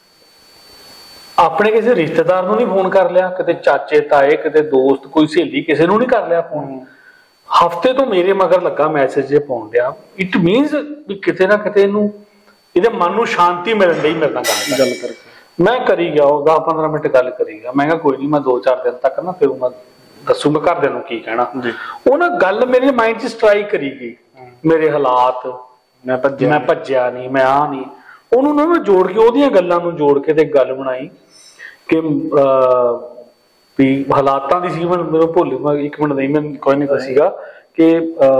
ਆਪਣੇ ਕਿਸੇ ਰਿਸ਼ਤੇਦਾਰ ਨੂੰ ਨਹੀਂ ਫੋਨ ਕਰ ਲਿਆ, ਕਿਤੇ ਚਾਚੇ ਤਾਏ, ਕਿਤੇ ਦੋਸਤ, ਕੋਈ ਸਹੇਲੀ, ਕਿਸੇ ਨੂੰ ਨਹੀਂ ਕਰ ਲਿਆ ਫੋਨ। ਹਫ਼ਤੇ ਤੋਂ ਮੇਰੇ ਮਗਰ ਲੱਗਾ ਮੈਸੇਜ ਜੇ ਪਾਉਣ ਡਿਆ। ਇਟ ਮੀਨਸ ਵੀ ਕਿਤੇ ਨਾ ਕਿਤੇ ਇਹਨੂੰ, ਇਹਦੇ ਮਨ ਨੂੰ ਸ਼ਾਂਤੀ ਮਿਲਣ ਡਈ ਮੇਰੇ ਨਾਲ ਗੱਲ ਗੱਲ ਕਰਕੇ। ਮੈਂ ਕਰੀ ਗਿਆ, ਉਹ ਦਸ ਪੰਦਰਾਂ ਮਿੰਟ ਗੱਲ ਕਰੀ ਗਿਆ। ਮੈਂ ਕਿਹਾ ਕੋਈ ਨਹੀਂ, ਮੈਂ ਦੋ ਚਾਰ ਦਿਨ ਤੱਕ ਨਾ ਫਿਰ ਮੈਂ ਦੱਸੂ ਮੈਂ ਘਰਦਿਆਂ ਨੂੰ ਕੀ ਕਹਿਣਾ। ਉਹ ਨਾ ਗੱਲ ਮੇਰੇ ਮਾਈਂਡ 'ਚ ਸਟਰਾਈਕ ਕਰੀ ਗਈ, ਮੇਰੇ ਹਾਲਾਤ, ਮੈਂ ਭੱਜਿਆ ਮੈਂ ਭੱਜਿਆ ਨਹੀਂ, ਮੈਂ ਆ ਨਹੀਂ। ਉਹਨੂੰ ਨਾ ਮੈਂ ਜੋੜ ਕੇ, ਉਹਦੀਆਂ ਗੱਲਾਂ ਨੂੰ ਜੋੜ ਕੇ ਤੇ ਗੱਲ ਬਣਾਈ ਕਿ ਵੀ ਹਾਲਾਤਾਂ ਦੀ ਸੀ। ਮੈਂ ਮੈਨੂੰ ਭੁੱਲ ਮੈਂ ਇੱਕ ਮਿੰਟ ਨਹੀਂ, ਮੈਂ ਕੋਈ ਨਹੀਂ ਤਾਂ ਸੀਗਾ ਕਿ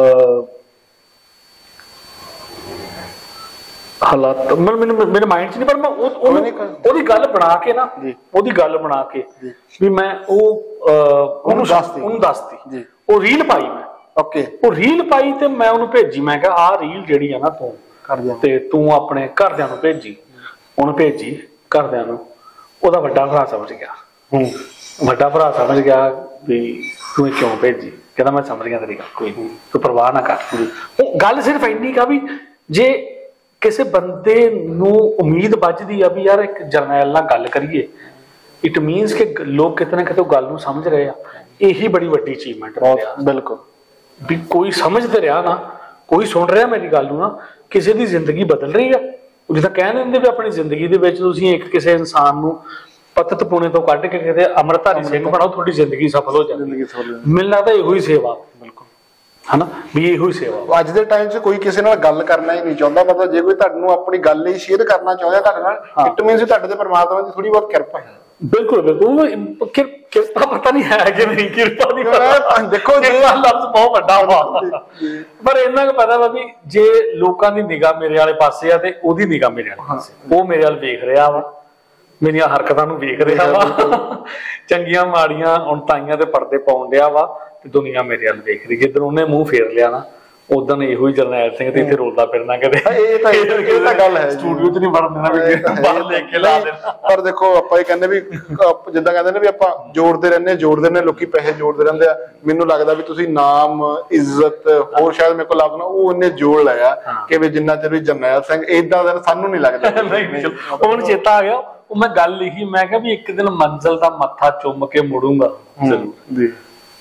ਹਾਲਾਤ ਮੈਨੂੰ ਮੇਰੇ ਮਾਈਂਡ 'ਚ ਨਹੀਂ, ਪਰ ਮੈਂ ਉਹਦੀ ਗੱਲ ਬਣਾ ਕੇ ਨਾ, ਉਹਦੀ ਗੱਲ ਬਣਾ ਕੇ ਵੀ ਮੈਂ ਉਹ ਉਹਨੂੰ ਉਹਨੂੰ ਦੱਸਤੀ। ਉਹ ਰੀਲ ਪਾਈ ਮੈਂ। ਓਕੇ। ਉਹ ਰੀਲ ਪਾਈ ਤੇ ਮੈਂ ਉਹਨੂੰ ਭੇਜੀ। ਮੈਂ ਕਿਹਾ ਆਹ ਰੀਲ ਜਿਹੜੀ ਆ ਨਾ ਤੂੰ ਤੇ ਤੂੰ ਆਪਣੇ ਘਰਦਿਆਂ ਨੂੰ ਭੇਜੀ। ਉਹਨੂੰ ਭੇਜੀ ਘਰਦਿਆਂ ਨੂੰ। ਉਹਦਾ ਵੱਡਾ ਭਰਾ ਸਮਝ ਗਿਆ। ਹੂੰ। ਵੱਡਾ ਭਰਾ ਸਮਝ ਗਿਆ ਵੀ ਤੂੰ ਇਹ ਕਿਉਂ ਭੇਜੀ। ਕਹਿੰਦਾ ਮੈਂ ਸਮਝ ਗਿਆ ਤੇਰੀ ਗੱਲ, ਕੋਈ ਨਹੀਂ, ਤੂੰ ਪਰਵਾਹ ਨਾ ਕਰ। ਉਹ ਗੱਲ ਸਿਰਫ ਇੰਨੀ ਕਾ ਵੀ ਜੇ ਕਿਸੇ ਬੰਦੇ ਨੂੰ ਉਮੀਦ ਵੱਜਦੀ ਆ ਵੀ ਯਾਰ ਇੱਕ ਜਰਨੈਲ ਨਾਲ ਗੱਲ ਕਰੀਏ, ਇਟ ਮੀਨਸ ਕਿ ਲੋਕ ਕਿਤੇ ਨਾ ਕਿਤੇ ਉਹ ਗੱਲ ਨੂੰ ਸਮਝ ਰਹੇ ਆ। ਇਹੀ ਬੜੀ ਵੱਡੀ ਅਚੀਵਮੈਂਟ ਹੈ। ਬਿਲਕੁਲ, ਵੀ ਕੋਈ ਸਮਝ ਤੇ ਰਿਹਾ ਨਾ, ਕੋਈ ਸੁਣ ਰਿਹਾ ਮੇਰੀ ਗੱਲ ਨੂੰ ਨਾ, ਕਿਸੇ ਦੀ ਜ਼ਿੰਦਗੀ ਬਦਲ ਰਹੀ ਆ। ਜਿੱਦਾਂ ਕਹਿ ਦਿੰਦੇ ਵੀ ਆਪਣੀ ਜ਼ਿੰਦਗੀ ਦੇ ਵਿੱਚ ਤੁਸੀਂ ਇੱਕ ਕਿਸੇ ਇਨਸਾਨ ਨੂੰ ਪਤਤ ਪੁਣੇ ਤੋਂ ਕੱਢ ਕੇ ਕਿਤੇ ਅੰਮ੍ਰਿਤਧਾਰੀ ਸਿੰਘ ਬਣਾਓ, ਤੁਹਾਡੀ ਜ਼ਿੰਦਗੀ ਸਫਲ ਹੋ ਜਾਂਦੀ। ਮੈਨੂੰ ਲੱਗਦਾ ਇਹੋ ਹੀ ਸੇਵਾ। ਬਿਲਕੁਲ ਹਨਾ, ਵੀ ਇਹੋ ਹੀ ਸੇਵਾ। ਅੱਜ ਦੇ ਟਾਈਮ 'ਚ ਕੋਈ ਕਿਸੇ ਨਾਲ ਗੱਲ ਕਰਨਾ ਹੀ ਨਹੀਂ ਚਾਹੁੰਦਾ। ਮਤਲਬ ਜੇ ਕੋਈ ਤੁਹਾਨੂੰ ਆਪਣੀ ਗੱਲ ਹੀ ਸ਼ੇਅਰ ਕਰਨਾ ਚਾਹੁੰਦਾ ਤੁਹਾਡੇ ਨਾਲ, ਇਟ ਮੀਨਸ ਤੁਹਾਡੇ ਤੇ ਪਰਮਾਤਮਾ ਦੀ ਥੋੜੀ ਬਹੁਤ ਕਿਰਪਾ ਹੈ। ਬਿਲਕੁਲ ਬਿਲਕੁਲ, ਕਿਰਪਾ ਪਤਾ ਨਹੀਂ ਹੈ ਕਿ ਨਹੀਂ, ਕਿਰਪਾ ਦੀ ਦੇਖੋ ਲਫ਼ਜ਼ ਬਹੁਤ ਵੱਡਾ ਵਾ, ਪਰ ਇੰਨਾ ਕੁ ਪਤਾ ਵਾ ਵੀ ਜੇ ਲੋਕਾਂ ਦੀ ਨਿਗਾਹ ਮੇਰੇ ਵਾਲੇ ਪਾਸੇ ਆ ਤੇ ਉਹਦੀ ਨਿਗਾਹ ਮੇਰੇ ਵਾਲੇ ਪਾਸੇ, ਉਹ ਮੇਰੇ ਵੱਲ ਵੇਖ ਰਿਹਾ ਵਾ, ਮੇਰੀਆਂ ਹਰਕਤਾਂ ਨੂੰ ਵੇਖ ਰਿਹਾ ਵਾ, ਚੰਗੀਆਂ ਮਾੜੀਆਂ ਉਣਤਾਈਆਂ ਤੇ ਪਰਦੇ ਪਾਉਣ ਡਿਆ ਵਾ, ਤੇ ਦੁਨੀਆ ਮੇਰੇ ਵੱਲ ਵੇਖ ਰਹੀ। ਜਿੱਦਣ ਉਹਨੇ ਮੂੰਹ ਫੇਰ ਲਿਆ ਨਾ, ਉਦੋਂ ਇਹੋ ਹੀ ਜਰਨੈਲ ਸਿੰਘ ਤੇ ਇੱਥੇ ਰੋਲਦਾ ਫਿਰਨਾ ਕਿਤੇ। ਇਹ ਤਾਂ ਇਹ ਤਾਂ ਗੱਲ ਹੈ, ਸਟੂਡੀਓ 'ਚ ਨਹੀਂ ਵੜਨ ਦੇਣਾ, ਵੀ ਬਾਹਰ ਲੈ ਕੇ ਲਾ ਦੇਣਾ। ਪਰ ਦੇਖੋ ਆਪਾਂ ਇਹ ਕਹਿੰਦੇ ਵੀ ਜਿੱਦਾਂ ਕਹਿੰਦੇ ਨੇ ਵੀ ਆਪਾਂ ਜੋੜਦੇ ਰਹਿੰਦੇ ਜੋੜਦੇ ਰਹਿੰਦੇ ਲੋਕੀ ਪੈਸੇ ਜੋੜਦੇ ਰਹਿੰਦੇ ਆ। ਮੈਨੂੰ ਲੱਗਦਾ ਵੀ ਤੁਸੀਂ ਨਾਮ, ਇੱਜ਼ਤ, ਹੋਰ ਸ਼ਾਇਦ ਮੇਰੇ ਕੋਲ ਲੱਭਣਾ, ਉਹ ਉਹਨੇ ਜੋੜ ਲਿਆ ਕਿ ਵੀ ਜਿੰਨਾ ਚਿਰ ਵੀ ਜਰਨੈਲ ਸਿੰਘ ਏਦਾਂ ਦਾ ਸਾਨੂੰ ਨਹੀਂ ਲੱਗਦਾ। ਉਹਨੂੰ ਚੇਤਾ ਆ ਗਿਆ, ਉਹ ਮੈਂ ਗੱਲ ਲਿਖੀ, ਮੈਂ ਕਿਹਾ ਵੀ ਇੱਕ ਦਿਨ ਮੰਜ਼ਿਲ ਦਾ ਮੱਥਾ ਚੁੰਮ ਕੇ ਮੁੜੂੰਗਾ ਜ਼ਰੂਰ, ਹਨਾ।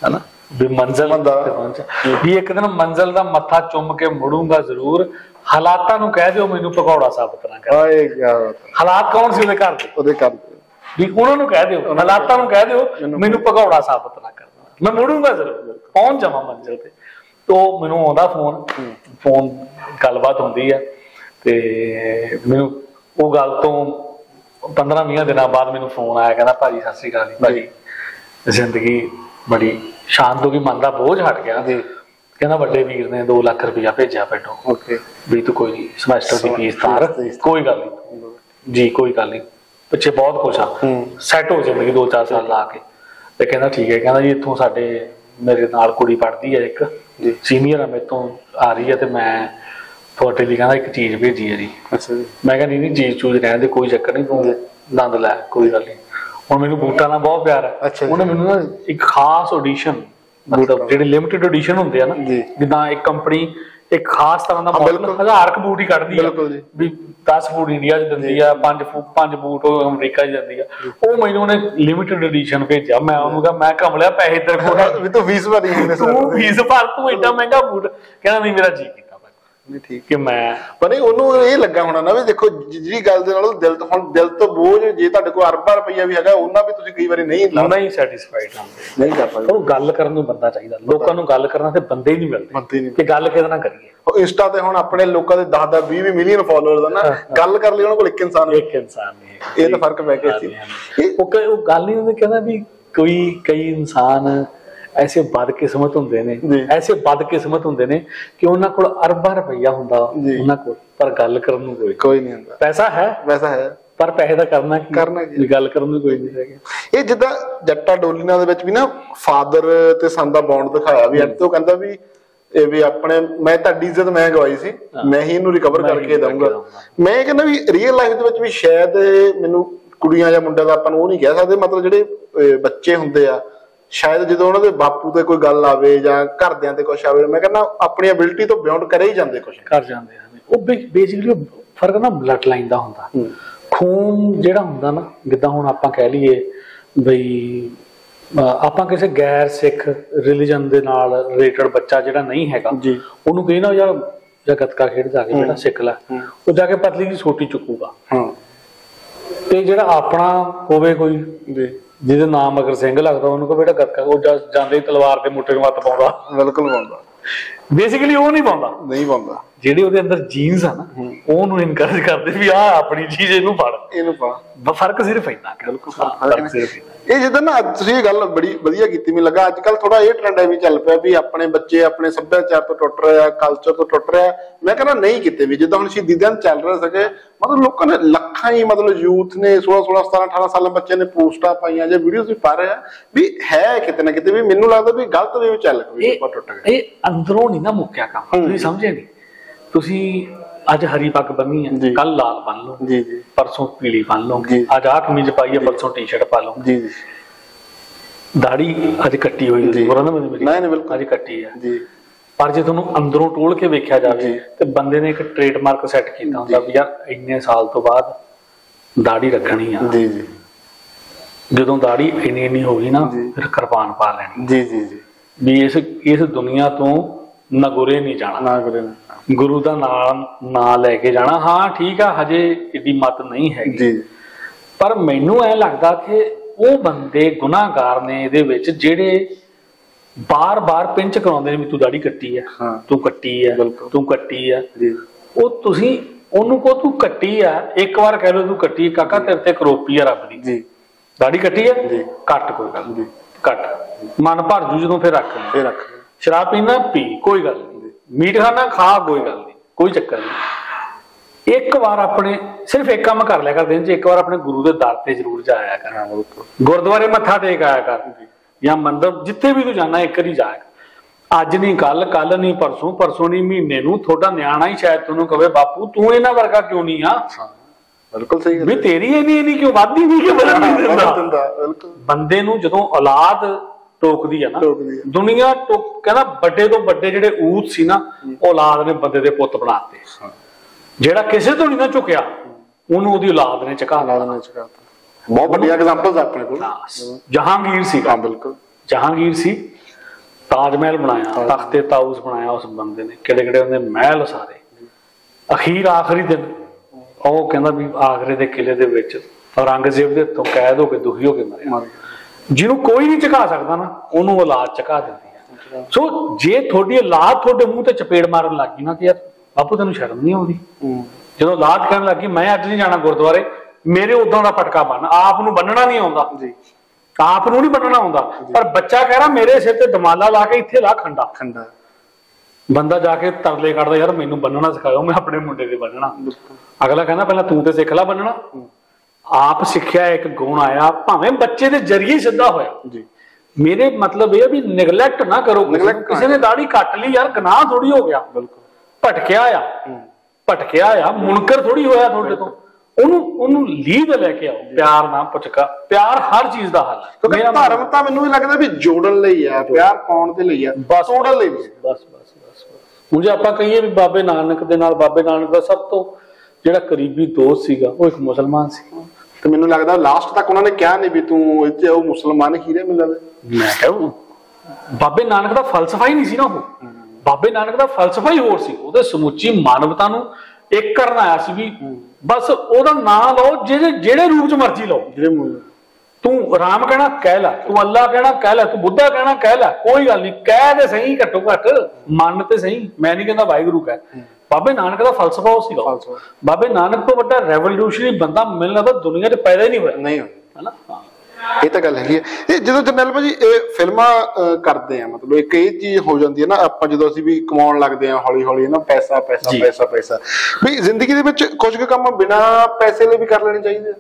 ਵੀ ਮੰਜ਼ਿਲ ਤੇ ਪਹੁੰਚ ਵੀ ਇੱਕ ਦਿਨ ਮੰਜ਼ਿਲ ਦਾ ਮੱਥਾ ਚੁੰਮ ਕੇ ਮੁੜੂੰਗਾ ਜ਼ਰੂਰ, ਹਾਲਾਤਾਂ ਨੂੰ ਕਹਿ ਦਿਓ ਮੈਨੂੰ ਭਗੌੜਾ ਸਾਬਤ ਨਾ ਕਰ। ਆਏ ਕੀ ਬਾਤ। ਹਾਲਾਤ ਕੌਣ ਸੀ ਉਹਦੇ ਘਰ ਦੇ? ਉਹਦੇ ਘਰ ਦੇ ਵੀ ਉਹਨਾਂ ਨੂੰ ਕਹਿ ਦਿਓ, ਹਾਲਾਤਾਂ ਨੂੰ ਕਹਿ ਦਿਓ ਮੈਨੂੰ ਭਗੌੜਾ ਸਾਬਤ ਨਾ ਕਰਨਾ, ਮੈਂ ਮੁੜੂੰਗਾ ਜ਼ਰੂਰ, ਪਹੁੰਚ ਜਾਵਾਂ ਮੰਜ਼ਿਲ ਤੇ। ਤੋ ਮੈਨੂੰ ਆਉਂਦਾ ਫੋਨ, ਫੋਨ ਗੱਲਬਾਤ ਹੁੰਦੀ ਆ ਤੇ ਮੈਨੂੰ ਉਹ ਗੱਲ ਤੋਂ ਪੰਦਰਾਂ ਵੀਹਾਂ ਦਿਨਾਂ ਬਾਅਦ ਮੈਨੂੰ ਫੋਨ ਆਇਆ, ਕਹਿੰਦਾ ਭਾਜੀ ਸਤਿ ਸ੍ਰੀ ਅਕਾਲ, ਭਾਜੀ ਜ਼ਿੰਦਗੀ ਬੜੀ ਸ਼ਾਂਤ ਹੋ ਗਈ, ਮਨ ਦਾ ਬੋਝ ਹਟ ਗਿਆ। ਕਹਿੰਦਾ ਵੱਡੇ ਵੀਰ ਨੇ ਦੋ ਲੱਖ ਰੁਪਇਆ ਭੇਜਿਆ ਪਿੰਡੋਂ, ਓਕੇ ਵੀ ਤੂੰ ਕੋਈ ਨੀ ਸਮੈਸਟਰ ਦੀ ਫੀਸ ਤਾਰ, ਕੋਈ ਗੱਲ ਨੀ ਜੀ, ਕੋਈ ਗੱਲ ਨੀ, ਪਿੱਛੇ ਬਹੁਤ ਕੁਛ ਆ, ਸੈੱਟ ਹੋ ਜ਼ਿੰਦਗੀ ਦੋ ਚਾਰ ਸਾਲ ਲਾ ਕੇ। ਤੇ ਕਹਿੰਦਾ ਠੀਕ ਹੈ, ਕਹਿੰਦਾ ਜੀ ਇੱਥੋਂ ਸਾਡੇ ਮੇਰੇ ਨਾਲ ਕੁੜੀ ਪੜ੍ਹਦੀ ਹੈ, ਇੱਕ ਸੀਨੀਅਰ ਆ ਮੇਰੇ ਤੋਂ ਆ ਰਹੀ ਹੈ, ਤੇ ਮੈਂ ਤੁਹਾਡੇ ਲਈ ਕਹਿੰਦਾ ਇੱਕ ਚੀਜ਼ ਭੇਜੀ ਹੈ ਜੀ। ਅੱਛਾ ਜੀ। ਮੈਂ ਕਿਹਾ ਨਹੀਂ ਨਹੀਂ ਚੀਜ਼ ਚੂਜ਼ ਰਹਿਣ ਦੇ, ਕੋਈ ਚੱਕਰ ਨਹੀਂ, ਤੂੰ ਆਨੰਦ ਲੈ, ਕੋਈ ਗੱਲ ਨਹੀਂ। ਹੁਣ ਮੈਨੂੰ ਬੂਟਾਂ ਨਾਲ ਬਹੁਤ ਪਿਆਰ ਹੈ, ਉਹਨੇ ਮੈਨੂੰ ਨਾ ਇੱਕ ਖਾਸ ਆਡੀਸ਼ਨ, ਮਤਲਬ ਜਿਹੜੇ ਲਿਮਿਟਡ ਆਡੀਸ਼ਨ ਹੁੰਦੇ ਆ ਨਾ, ਜਿੱਦਾਂ ਇੱਕ ਕੰਪਨੀ ਇੱਕ ਖਾਸ ਤਰ੍ਹਾਂ ਦਾ ਮਾਡਲ ਹਜ਼ਾਰ ਕੁ ਬੂਟ ਹੀ ਕੱਢਦੀ ਆ, ਵੀ ਦਸ ਬੂਟ ਇੰਡੀਆ ਚ ਦਿੰਦੀ ਆ, ਪੰਜ ਪੰਜ ਬੂਟ ਉਹ ਅਮਰੀਕਾ ਚ ਦਿੰਦੀ ਆ, ਉਹ ਮੈਨੂੰ ਉਹਨੇ ਲਿਮਿਟਡ ਐਡੀਸ਼ਨ ਭੇਜਿਆ। ਮੈਂ ਉਹਨੂੰ ਕਿਹਾ ਮੈਂ ਕਮਲਿਆ ਪੈਸੇ ਤੇਰੇ ਕੋਲ ਵੀ ਤੂੰ ਫੀਸ ਭਰੀ, ਤੂੰ ਫੀਸ ਭਰ, ਤੂੰ ਏਡਾ ਮਹਿੰਗਾ ਬੂਟ। ਕਹਿੰਦਾ ਨਹੀਂ ਮੇਰਾ ਜੀ ਕੀਤਾ ਠੀਕ ਕਿ ਮੈਂ, ਪਰ ਨਹੀਂ ਉਹਨੂੰ ਇਹ ਲੱਗਾ ਹੋਣਾ ਨਾ ਵੀ ਦੇਖੋ ਜਿਹੜੀ ਗੱਲ ਦੇ ਨਾਲ ਦਿਲ ਤੋਂ, ਹੁਣ ਦਿਲ ਤੋਂ ਬੋਝ ਜੇ ਤੁਹਾਡੇ ਕੋਲ ਅਰਬਾਂ ਰੁਪਈਆ ਵੀ ਹੈਗਾ, ਉਹਨਾਂ ਵੀ ਤੁਸੀਂ ਕਈ ਵਾਰੀ ਨਹੀਂ ਨਹੀਂ ਸੈਟੀਸਫਾਈਡ ਨਹੀਂ ਕਰ ਪਾਉਂਦੇ। ਉਹ ਗੱਲ ਕਰਨ ਨੂੰ ਬੰਦਾ ਚਾਹੀਦਾ, ਲੋਕਾਂ ਨੂੰ ਗੱਲ ਕਰਨਾ ਤੇ ਬੰਦੇ ਹੀ ਨਹੀਂ ਮਿਲਦੇ ਕਿ ਗੱਲ ਕਿਹਦੇ ਨਾਲ ਕਰੀਏ। ਇੰਸਟਾ ਤੇ ਹੁਣ ਆਪਣੇ ਲੋਕਾਂ ਦੇ ਦਸ ਦਸ ਵੀਹ ਵੀਹ ਮਿਲੀਅਨ ਫਾਲੋਅਰਸ ਆ ਨਾ, ਗੱਲ ਕਰ ਲਈ ਉਹਨਾਂ ਕੋਲ ਇੱਕ ਇਨਸਾਨ ਇੱਕ ਇਨਸਾਨ ਨਹੀਂ, ਇਹ ਤਾਂ ਫਰਕ ਪੈ ਗਿਆ ਸੀ। ਉਹ ਗੱਲ ਨਹੀਂ ਹੁੰਦੀ, ਕਹਿੰਦਾ ਵੀ ਕੋਈ ਕਈ ਇਨਸਾਨ ਐਸੇ ਬਦਕਿਸਮਤ ਹੁੰਦੇ ਨੇ, ਐਸੇ ਬਦਕਿਸਮਤ ਹੁੰਦੇ ਨੇ ਕਿ ਉਹਨਾਂ ਕੋਲ ਅਰਬਾਂ ਰੁਪਈਆ ਹੁੰਦਾ ਉਹਨਾਂ ਕੋਲ, ਪਰ ਗੱਲ ਕਰਨ ਨੂੰ ਕੋਈ ਕੋਈ ਨਹੀਂ ਹੁੰਦਾ। ਪੈਸਾ ਹੈ, ਪੈਸਾ ਹੈ, ਪਰ ਪੈਸੇ ਦਾ ਕਰਨਾ ਕੀ, ਕਰਨਾ ਕੀ, ਗੱਲ ਕਰਨ ਨੂੰ ਕੋਈ ਨਹੀਂ ਹੈਗਾ। ਇਹ ਜਿੱਦਾਂ ਜੱਟਾ ਡੋਲੀਆਂ ਦੇ ਵਿੱਚ ਵੀ ਨਾ ਫਾਦਰ ਤੇ ਸਨ ਦਾ ਬੌਂਡ ਦਿਖਾਇਆ ਵੀ, ਅੱਜ ਤੋਂ ਕਹਿੰਦਾ ਵੀ ਇਹ ਵੀ ਆਪਣੇ, ਮੈਂ ਤੁਹਾਡੀ ਇੱਜ਼ਤ ਮੈਂ ਗਵਾਈ ਸੀ, ਮੈਂ ਹੀ ਇਹਨੂੰ ਰਿਕਵਰ ਕਰਕੇ ਦਊਂਗਾ। ਮੈਂ ਕਹਿੰਦਾ ਵੀ ਰੀਅਲ ਲਾਈਫ ਦੇ ਵਿੱਚ ਵੀ ਸ਼ਾਇਦ ਮੈਨੂੰ ਕੁੜੀਆਂ ਜਾਂ ਮੁੰਡਿਆਂ ਦਾ ਆਪਾਂ ਨੂੰ ਉਹ ਨਹੀਂ ਕਹਿ ਸਕਦੇ, ਮਤਲਬ ਜਿਹੜੇ ਬੱਚੇ ਹੁੰਦੇ ਆ ਸ਼ਾਇਦ ਜਦੋਂ ਉਹਨਾਂ ਦੇ ਬਾਪੂ ਤੇ ਕੋਈ ਗੱਲ ਆਵੇ ਜਾਂ ਘਰਦਿਆਂ ਤੇ ਕੁਛ ਆਵੇ, ਮੈਂ ਕਹਿੰਦਾ ਆਪਣੀ ਐਬਿਲਿਟੀ ਤੋਂ ਬਿਯੋਂਡ ਕਰੇ ਹੀ ਜਾਂਦੇ, ਕੁਛ ਕਰ ਜਾਂਦੇ ਹਨ। ਉਹ ਬੇਸਿਕਲੀ ਫਰਕ ਨਾ ਬਲੱਡ ਲਾਈਨ ਦਾ ਹੁੰਦਾ, ਖੂਨ ਜਿਹੜਾ ਹੁੰਦਾ ਨਾ, ਜਿੱਦਾਂ ਹੁਣ ਆਪਾਂ ਕਹਿ ਲਈਏ ਬਈ ਆਪਾਂ ਕਿਸੇ ਗੈਰ ਸਿੱਖ ਰਿਲੀਜਨ ਦੇ ਨਾਲ ਰਿਲੇਟਡ ਬੱਚਾ ਜਿਹੜਾ ਨਹੀਂ ਹੈਗਾ, ਉਹਨੂੰ ਕਹੀ ਨਾ ਯਾਰ ਜਾਂ ਗੱਤਕਾ ਖੇਡ ਜਾ ਕੇ ਜਿਹੜਾ ਸਿੱਖ ਲੈ, ਉਹ ਜਾ ਕੇ ਪਤਲੀ ਦੀ ਸੋਟੀ ਚੁੱਕੂਗਾ। ਤੇ ਜਿਹੜਾ ਆਪਣਾ ਹੋਵੇ ਕੋਈ ਜਿਹਦੇ ਨਾਮ ਅਗਰ ਸਿੰਘ ਲੱਗਦਾ, ਉਹਨੂੰ ਕਹੋ ਬੇਟਾ ਗੱਤਕਾ, ਉਹ ਜਾਂਦੇ ਤਲਵਾਰ ਦੇ ਮੁੱਠੇ ਨੂੰ ਹੱਥ ਪਾਉਂਦਾ, ਬਿਲਕੁਲ ਪਾਉਂਦਾ, ਬੇਸਿਕਲੀ ਉਹ ਨਹੀਂ ਪਾਉਂਦਾ, ਨਹੀਂ ਪਾਉਂਦਾ। ਜਿਹੜੇ ਉਹਦੇ ਅੰਦਰ ਜੀਨਸ ਆ ਨਾ, ਉਹਨੂੰ ਇਨਕਰੇਜ ਕਰਦੇ ਵੀ ਆਹ ਆਪਣੀ ਚੀਜ਼, ਇਹਨੂੰ ਫੜ, ਇਹਨੂੰ ਪਾ। ਫਰਕ ਸਿਰਫ ਇੰਨਾ, ਇਹ ਜਿੱਦਾਂ ਨਾ ਤੁਸੀਂ ਇਹ ਗੱਲ ਬੜੀ ਵਧੀਆ ਕੀਤੀ, ਮੈਨੂੰ ਲੱਗਾ ਅੱਜ ਕੱਲ ਥੋੜਾ ਇਹ ਟ੍ਰੈਂਡ ਵੀ ਚੱਲ ਪਿਆ ਵੀ ਆਪਣੇ ਬੱਚੇ ਆਪਣੇ ਸੱਭਿਆਚਾਰ ਤੋਂ ਟੁੱਟ ਰਹੇ ਆ, ਕਲਚਰ ਤੋਂ ਟੁੱਟ ਰਿਹਾ। ਮੈਂ ਕਹਿੰਦਾ ਨਹੀਂ ਕਿਤੇ ਵੀ, ਜਿੱਦਾਂ ਹੁਣ ਸ਼ਹੀਦੀ ਦਿਨ ਚੱਲ ਰਹੇ ਸੀਗੇ, ਮਤਲਬ ਲੋਕਾਂ ਨੇ ਲੱਖਾਂ ਹੀ, ਮਤਲਬ ਯੂਥ ਨੇ ਸੋਲਾਂ ਸੋਲਾਂ ਸਤਾਰਾਂ ਅਠਾਰਾਂ ਸਾਲਾਂ ਬੱਚੇ ਨੇ ਪੋਸਟਾਂ ਪਾਈਆਂ ਜਾਂ ਵੀਡੀਓਜ਼ ਵੀ ਪਾ ਰਹੇ ਆ, ਵੀ ਹੈ ਕਿਤੇ ਨਾ ਕਿਤੇ ਵੀ ਮੈਨੂੰ ਲੱਗਦਾ ਵੀ ਗਲਤ ਵੀ ਚੱਲ ਪਈ, ਟੁੱਟ ਗਿਆ। ਇਹ ਅੰਦਰੋਂ ਨਹੀਂ ਨਾ ਮੁੱਕਿਆ ਕੰਮ, ਤੁਸੀਂ ਸਮਝੇ ਨਹੀਂ। ਤੁਸੀਂ ਅੱਜ ਹਰੀ ਪੱਗ ਬੰਨੀ ਹੈ, ਕੱਲ ਲਾਲ ਬੰਨ ਲਓ, ਜੀ ਜੀ, ਪਰਸੋਂ ਪੀਲੀ ਬੰਨ ਲਓ, ਅੱਜ ਆਹ ਕਮੀਜ਼ ਪਾਈ ਹੈ, ਪਰਸੋਂ ਟੀ ਸ਼ਰਟ ਪਾ ਲਓ, ਜੀ ਜੀ, ਦਾੜੀ ਅੱਜ ਕੱਟੀ ਹੋਈ, ਅੱਜ ਕੱਟੀ ਹੈ ਜੀ। ਪਰ ਜੇ ਤੁਹਾਨੂੰ ਅੰਦਰੋਂ ਟੋਲ ਕੇ ਵੇਖਿਆ ਜਾਵੇ ਤੇ ਬੰਦੇ ਨੇ ਇੱਕ ਟ੍ਰੇਡਮਾਰਕ ਸੈੱਟ ਕੀਤਾ ਹੁੰਦਾ ਵੀ ਯਾਰ ਇੰਨੇ ਸਾਲ ਤੋਂ ਬਾਅਦ ਦਾੜੀ ਰੱਖਣੀ ਆ, ਜੀ ਜੀ। ਜਦੋਂ ਦਾੜੀ ਇੰਨੀ ਇੰਨੀ ਹੋ ਗਈ ਨਾ, ਫਿਰ ਕਿਰਪਾਨ ਪਾ ਲੈਣੀ, ਜੀ ਜੀ ਜੀ, ਵੀ ਇਸ ਇਸ ਦੁਨੀਆ ਤੋਂ ਨਗੁਰੇ ਨਹੀਂ ਜਾਣਾ, ਨਗੁਰੇ ਗੁਰੂ ਦਾ ਨਾਮ ਨਾ ਲੈ ਕੇ ਜਾਣਾ। ਹਾਂ ਠੀਕ ਆ, ਹਜੇ ਏਡੀ ਮੱਤ ਨਹੀਂ ਹੈਗੀ, ਪਰ ਮੈਨੂੰ ਐ ਲੱਗਦਾ ਕਿ ਉਹ ਬੰਦੇ ਗੁਨਾਹਗਾਰ ਨੇ ਇਹਦੇ ਵਿੱਚ, ਜਿਹੜੇ ਬਾਰ ਬਾਰ ਪਿੰਚ ਕਰਾਉਂਦੇ ਨੇ ਵੀ ਤੂੰ ਦਾੜੀ ਕੱਟੀ ਆ, ਤੂੰ ਕੱਟੀ ਆ, ਤੂੰ ਕੱਟੀ ਆ। ਉਹ ਤੁਸੀਂ ਉਹਨੂੰ ਕਹੋ ਤੂੰ ਕੱਟੀ ਆ, ਇੱਕ ਵਾਰ ਕਹਿ ਲਓ ਤੂੰ ਕੱਟੀ, ਕਾਕਾ ਤੇਰੇ ਤੇ ਕਰੋਪੀ ਆ ਰੱਬ ਦੀ, ਦਾੜੀ ਕੱਟੀ ਆ, ਕੱਟ, ਕੋਈ ਗੱਲ ਨਹੀਂ, ਕੱਟ, ਮਨ ਭਰ ਜੂ ਜਦੋਂ, ਫਿਰ ਰੱਖ ਫਿਰ ਰੱਖ। ਸ਼ਰਾਬ ਪੀਣਾ ਪੀ, ਕੋਈ ਗੱਲ ਨਹੀਂ, ਮੀਟ ਖਾਣਾ ਖਾ, ਕੋਈ ਗੱਲ ਨਹੀਂ, ਕੋਈ ਚੱਕਰ ਨਹੀਂ। ਇੱਕ ਵਾਰ ਆਪਣੇ ਸਿਰਫ ਇੱਕ ਕੰਮ ਕਰ ਲਿਆ ਕਰ ਦਿਨ ਚ, ਇੱਕ ਵਾਰ ਆਪਣੇ ਗੁਰੂ ਦੇ ਦਰ ਤੇ ਜ਼ਰੂਰ ਜਾਇਆ ਕਰ, ਗੁਰਦੁਆਰੇ ਮੱਥਾ ਟੇਕ ਆਇਆ ਕਰ, ਜਾਂ ਮੰਦਰ ਜਿੱਥੇ ਵੀ ਤੂੰ ਜਾਣਾ ਇੱਕ ਵਾਰੀ ਜਾਇਆ ਕਰ। ਅੱਜ ਨਹੀਂ ਕੱਲ, ਕੱਲ ਨਹੀਂ ਪਰਸੋਂ, ਪਰਸੋਂ ਨਹੀਂ ਮਹੀਨੇ ਨੂੰ। ਤੁਹਾਡਾ ਨਿਆਣਾ ਹੀ ਸ਼ਾਇਦ ਤੁਹਾਨੂੰ ਕਵੇ ਬਾਪੂ ਤੂੰ ਇਹਨਾਂ ਵਰਗਾ ਕਿਉਂ ਨਹੀਂ ਆ, ਬਿਲਕੁਲ ਸਹੀ, ਵੀ ਤੇਰੀ ਇੰਨੀ ਇੰਨੀ ਕਿਉਂ ਵੱਧਦੀ ਨਹੀਂ ਕਿ ਵਧਣ ਨਹੀਂ ਦਿੰਦਾ। ਬੰਦੇ ਨੂੰ ਜਦੋਂ ਔਲਾਦ ਟੋਕਦੀ ਆ ਨਾ ਦੁਨੀਆ, ਟੋਕ ਕਹਿੰਦਾ ਵੱਡੇ ਤੋਂ ਵੱਡੇ ਜਿਹੜੇ ਊਤ ਸੀ ਨਾ, ਔਲਾਦ ਨੇ ਬੰਦੇ ਦੇ ਪੁੱਤ ਬਣਾਤੇ। ਜਿਹੜਾ ਕਿਸੇ ਤੋਂ ਨਹੀਂ ਨਾ ਝੁਕਿਆ, ਉਹਨੂੰ ਉਹਦੀ ਔਲਾਦ ਨੇ ਝੁਕਾ ਦਿੱਤਾ। ਬਹੁਤ ਵੱਡੀਆਂ ਐਗਜ਼ਾਮਪਲਸ ਆਪਣੇ ਕੋਲ। ਜਹਾਂਗੀਰ ਸੀ, ਬਿਲਕੁਲ ਜਹਾਂਗੀਰ ਸੀ, ਤਾਜ ਮਹਿਲ ਬਣਾਇਆ, ਤਖਤੇ ਤਾਊਸ ਬਣਾਇਆ ਉਸ ਬੰਦੇ ਨੇ, ਕਿਹੜੇ ਕਿਹੜੇ ਉਹਦੇ ਮਹਿਲ ਸਾਰੇ। ਅਖੀਰ ਆਖਰੀ ਦਿਨ ਉਹ ਕਹਿੰਦਾ ਵੀ ਆਗਰੇ ਦੇ ਕਿਲੇ ਦੇ ਵਿੱਚ ਔਰੰਗਜ਼ੇਬ ਦੇ ਹੱਥੋਂ ਕੈਦ ਹੋ ਕੇ ਦੁਖੀ ਹੋ ਕੇ ਮਰਿਆ। ਜਿਹਨੂੰ ਕੋਈ ਨਹੀਂ ਝੁਕਾ ਸਕਦਾ ਨਾ ਉਹਨੂੰ ਔਲਾਦ ਝੁਕਾ ਦਿੰਦੀ ਹੈ। ਸੋ ਜੇ ਤੁਹਾਡੀ ਔਲਾਦ ਤੁਹਾਡੇ ਮੂੰਹ ਤੇ ਚਪੇੜ ਮਾਰਨ ਲੱਗ ਗਈ ਨਾ ਕਿ ਯਾਰ ਬਾਪੂ ਤੈਨੂੰ ਸ਼ਰਮ ਨਹੀਂ ਆਉਂਦੀ, ਜਦੋਂ ਔਲਾਦ ਕਹਿਣ ਲੱਗੀ ਮੈਂ ਅੱਜ ਨਹੀਂ ਜਾਣਾ ਗੁਰਦੁਆਰੇ, ਮੇਰੇ ਉਦਾਂ ਦਾ ਪਟਕਾ ਬੰਨ, ਆਪ ਨੂੰ ਬੰਨਣਾ ਨਹੀਂ ਆਉਂਦਾ ਜੀ, ਆਪ ਨੂੰ ਨਹੀਂ ਬੰਨਣਾ ਆਉਂਦਾ, ਪਰ ਬੱਚਾ ਕਹਿ ਰਿਹਾ ਮੇਰੇ ਸਿਰ ਤੇ ਦਮਾਲਾ ਲਾ ਕੇ ਇੱਥੇ ਲਾ ਖੰਡਾ ਖੰਡਾ। ਬੰਦਾ ਜਾ ਕੇ ਤਰਲੇ ਕੱਢਦਾ ਯਾਰ ਮੈਨੂੰ ਬੰਨਣਾ ਸਿਖਾਓ, ਮੈਂ ਆਪਣੇ ਮੁੰਡੇ ਦੇ ਬੰਨਣਾ। ਅਗਲਾ ਕਹਿੰਦਾ ਪਹਿਲਾਂ ਤੂੰ ਤੇ ਸਿੱਖ ਲੈ ਬੰਨਣਾ। ਆਪ ਸਿੱਖਿਆ ਇੱਕ ਗੁਣ ਆਇਆ, ਭਾਵੇਂ ਬੱਚੇ ਦੇ ਜਰੀਏ ਸਿੱਧਾ ਹੋਇਆ ਜੀ। ਮੇਰੇ ਮਤਲਬ ਇਹ ਵੀ ਨਿਗਲੈਕਟ ਨਾ ਕਰੋ, ਕਿਸੇ ਨੇ ਦਾੜੀ ਕੱਟ ਲਈ ਯਾਰ ਗੁਨਾਹ ਥੋੜੀ ਹੋ ਗਿਆ, ਭਟਕਿਆ ਆ ਭਟਕਿਆ ਆ ਮੁਨਕਰ ਥੋੜੀ ਹੋਇਆ ਤੁਹਾਡੇ ਤੋਂ। ਉਹਨੂੰ ਉਹਨੂੰ ਲੀਡ ਲੈ ਕੇ ਆਓ, ਪਿਆਰ ਨਾ ਪੁਚਕਾ। ਪਿਆਰ ਹਰ ਚੀਜ਼ ਦਾ ਹੱਲ ਹੈ, ਕਿਉਂਕਿ ਧਰਮ ਤਾਂ ਮੈਨੂੰ ਵੀ ਲੱਗਦਾ ਵੀ ਜੋੜਨ ਲਈ ਆ, ਪਿਆਰ ਪਾਉਣ ਦੇ ਲਈ ਆ, ਤੋੜਨ ਲਈ ਬਸ ਬਸ ਬਸ। ਹੁਣ ਜੇ ਆਪਾਂ ਕਹੀਏ ਵੀ ਬਾਬੇ ਨਾਨਕ ਦੇ ਨਾਲ, ਬਾਬੇ ਨਾਨਕ ਦਾ ਸਭ ਤੋਂ ਜਿਹੜਾ ਕਰੀਬੀ ਦੋਸਤ ਸੀਗਾ ਉਹ ਇੱਕ ਮੁਸਲਮਾਨ ਸੀ, ਤੇ ਮੈਨੂੰ ਲੱਗਦਾ ਲਾਸਟ ਤੱਕ ਉਹਨਾਂ ਨੇ ਕਿਹਾ ਨਹੀਂ ਵੀ ਤੂੰ ਇੱਥੇ ਉਹ ਮੁਸਲਮਾਨ ਹੀ ਰਹੇ। ਮੈਨੂੰ ਲੱਗਦਾ ਮੈਂ ਕਿਹਾ ਬਾਬੇ ਨਾਨਕ ਦਾ ਫਲਸਫਾ ਹੀ ਨਹੀਂ ਸੀ ਨਾ ਉਹ, ਬਾਬੇ ਨਾਨਕ ਦਾ ਫਲਸਫਾ ਹੀ ਹੋਰ ਸੀ। ਉਹਦੇ ਸਮੁੱਚੀ ਮਾਨਵਤਾ ਨੂੰ ਇੱਕ ਕਰਨ ਆਇਆ ਸੀ ਵੀ ਬਸ ਉਹਦਾ ਨਾਂ ਲਓ, ਜਿਹੜੇ ਜਿਹੜੇ ਰੂਪ ਚ ਮਰਜ਼ੀ ਲਓ, ਜਿਹੜੇ ਤੂੰ ਰਾਮ ਕਹਿਣਾ ਕਹਿ ਲੈ, ਤੂੰ ਅੱਲਾ ਕਹਿਣਾ ਕਹਿ ਲੈ, ਤੂੰ ਬੁੱਧਾ ਕਹਿਣਾ ਕਹਿ ਲੈ, ਕੋਈ ਗੱਲ ਨਹੀਂ, ਕਹਿ ਦੇ ਸਹੀ, ਘੱਟੋ ਘੱਟ ਮੰਨ ਤੇ ਸਹੀ। ਮੈਂ ਨਹੀਂ ਕਹਿੰਦਾ ਵਾਹਿਗੁਰੂ ਕਹਿ। ਬਾਬੇ ਨਾਨਕ ਦਾ ਫਲਸਫਾ ਉਹ ਸੀਗਾ। ਬਾਬੇ ਨਾਨਕ ਤੋਂ ਵੱਡਾ ਰੈਵੋਲੂਸ਼ਨਰੀ ਬੰਦਾ ਮੈਨੂੰ ਲੱਗਦਾ ਦੁਨੀਆ 'ਚ ਪੈਦਾ ਹੀ ਨਹੀਂ ਹੋਇਆ ਨਹੀਂ ਹੋਇਆ ਹਨਾ। ਇਹ ਤਾਂ ਗੱਲ ਹੈਗੀ ਹੈ। ਇਹ ਜਦੋਂ ਜਰਨੈਲ ਭਾਜੀ ਇਹ ਫਿਲਮਾਂ ਕਰਦੇ ਆ, ਮਤਲਬ ਇੱਕ ਇਹ ਚੀਜ਼ ਹੋ ਜਾਂਦੀ ਹੈ ਨਾ, ਆਪਾਂ ਜਦੋਂ ਅਸੀਂ ਵੀ ਕਮਾਉਣ ਲੱਗਦੇ ਹਾਂ ਹੌਲੀ ਹੌਲੀ ਨਾ, ਪੈਸਾ ਪੈਸਾ ਪੈਸਾ ਪੈਸਾ, ਵੀ ਜ਼ਿੰਦਗੀ ਦੇ ਵਿੱਚ ਕੁਝ ਕੁ ਕੰਮ ਬਿਨਾਂ ਪੈਸੇ ਲਈ ਵੀ ਕਰ ਲੈਣੇ ਚਾਹੀਦੇ ਆ।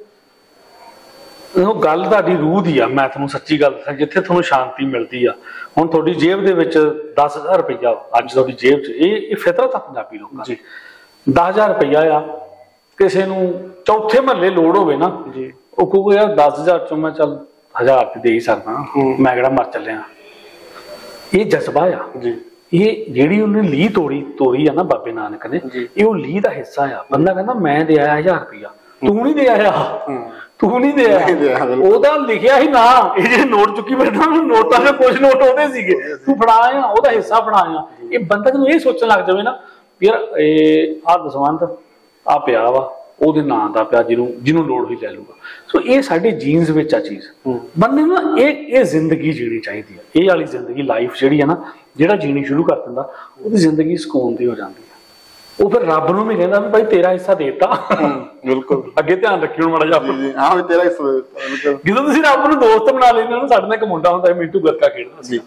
ਉਹ ਗੱਲ ਤੁਹਾਡੀ ਰੂਹ ਦੀ ਆ, ਮੈਂ ਤੁਹਾਨੂੰ ਸੱਚੀ ਗੱਲ ਦੱਸਾਂ, ਜਿੱਥੇ ਤੁਹਾਨੂੰ ਸ਼ਾਂਤੀ ਮਿਲਦੀ ਆ। ਹੁਣ ਤੁਹਾਡੀ ਜੇਬ ਦੇ ਵਿੱਚ ਦਸ ਹਜ਼ਾਰ ਰੁਪਈਆ ਅੱਜ ਤੁਹਾਡੀ ਜੇਬ 'ਚ, ਇਹ ਇਹ ਫਿਤਰਤ ਆ ਪੰਜਾਬੀ ਲੋਕਾਂ ਦੀ। ਦਸ ਹਜ਼ਾਰ ਰੁਪਈਆ ਆ, ਕਿਸੇ ਨੂੰ ਚੌਥੇ ਮਹੱਲੇ ਲੋੜ ਹੋਵੇ ਨਾ ਜੀ, ਉਹ ਕਹੂਗਾ ਯਾਰ ਦਸ ਹਜ਼ਾਰ ਚੋਂ ਮੈਂ ਚੱਲ ਹਜ਼ਾਰ ਤੇ ਦੇ ਹੀ ਸਕਦਾ, ਮੈਂ ਕਿਹੜਾ ਮਰ ਚੱਲਿਆ। ਇਹ ਜਜ਼ਬਾ ਆ ਜੀ। ਇਹ ਜਿਹੜੀ ਉਹਨੇ ਲੀਹ ਤੋੜੀ ਤੋਰੀ ਆ ਨਾ ਬਾਬੇ ਨਾਨਕ ਨੇ, ਇਹ ਉਹ ਲੀਹ ਦਾ ਹਿੱਸਾ ਆ। ਬੰਦਾ ਕਹਿੰਦਾ ਮੈਂ ਦੇ ਆਇਆ ਹਜ਼ਾਰ ਰੁਪਈਆ, ਤੂੰ ਨਹੀਂ ਦੇ ਆਇਆ, ਤੂੰ ਨਹੀਂ ਦੇ ਆਇਆ, ਉਹਦਾ ਲਿਖਿਆ ਹੀ ਨਾ। ਇਹ ਜਿਹੜੇ ਨੋਟ ਚੁੱਕੀ ਬੈਠਾ ਨੋਟਾਂ ਦੇ ਕੁਝ ਨੋਟ ਉਹਦੇ ਸੀਗੇ, ਤੂੰ ਫੜਾ ਆਇਆ, ਉਹਦਾ ਹਿੱਸਾ ਫੜਾ ਆਇਆ। ਇਹ ਬੰਦਾ ਜਦੋਂ ਇਹ ਸੋਚਣ ਲੱਗ ਜਾਵੇ ਨਾ ਯਾਰ ਇਹ ਆਹ ਦਸਵੰਧ ਆ ਪਿਆ ਵਾ, ਉਹਦੇ ਨਾਂ ਦਾ ਪਿਆ, ਜਿਹਨੂੰ ਜਿਹਨੂੰ ਲੋੜ ਹੋਈ ਲੈ ਲੂਗਾ। ਸੋ ਇਹ ਸਾਡੇ ਜੀਨਸ ਵਿੱਚ ਆ ਚੀਜ਼। ਬੰਦੇ ਨੂੰ ਨਾ ਇਹ ਇਹ ਜ਼ਿੰਦਗੀ ਜੀਣੀ ਚਾਹੀਦੀ ਹੈ, ਇਹ ਵਾਲੀ ਜ਼ਿੰਦਗੀ ਲਾਈਫ ਜਿਹੜੀ ਹੈ ਨਾ, ਜਿਹੜਾ ਜੀਣੀ ਸ਼ੁਰੂ ਕਰ ਦਿੰਦਾ ਉਹਦੀ ਜ਼ਿੰਦਗੀ ਸਕੂਨ ਦੀ ਹੋ ਜਾਂਦੀ ਹੈ। ਉਹ ਫਿਰ ਰੱਬ ਨੂੰ ਵੀ ਕਹਿੰਦਾ ਵੀ ਭਾਈ ਤੇਰਾ ਹਿੱਸਾ ਦੇਤਾ, ਬਿਲਕੁਲ ਅੱਗੇ ਧਿਆਨ ਰੱਖੀ ਹੁਣ ਮਾੜਾ ਜਿਹਾ। ਹਾਂ ਵੀ ਤੇਰਾ ਹਿੱਸਾ। ਜਦੋਂ ਤੁਸੀਂ ਰੱਬ ਨੂੰ ਦੋਸਤ ਬਣਾ ਲੈਂਦੇ ਹੋ, ਸਾਡੇ ਨਾਲ ਇੱਕ ਮੁੰਡਾ ਹੁੰਦਾ ਮਿੰਟੂ ਗੱਤਕਾ ਖੇਡਦਾ ਸੀ,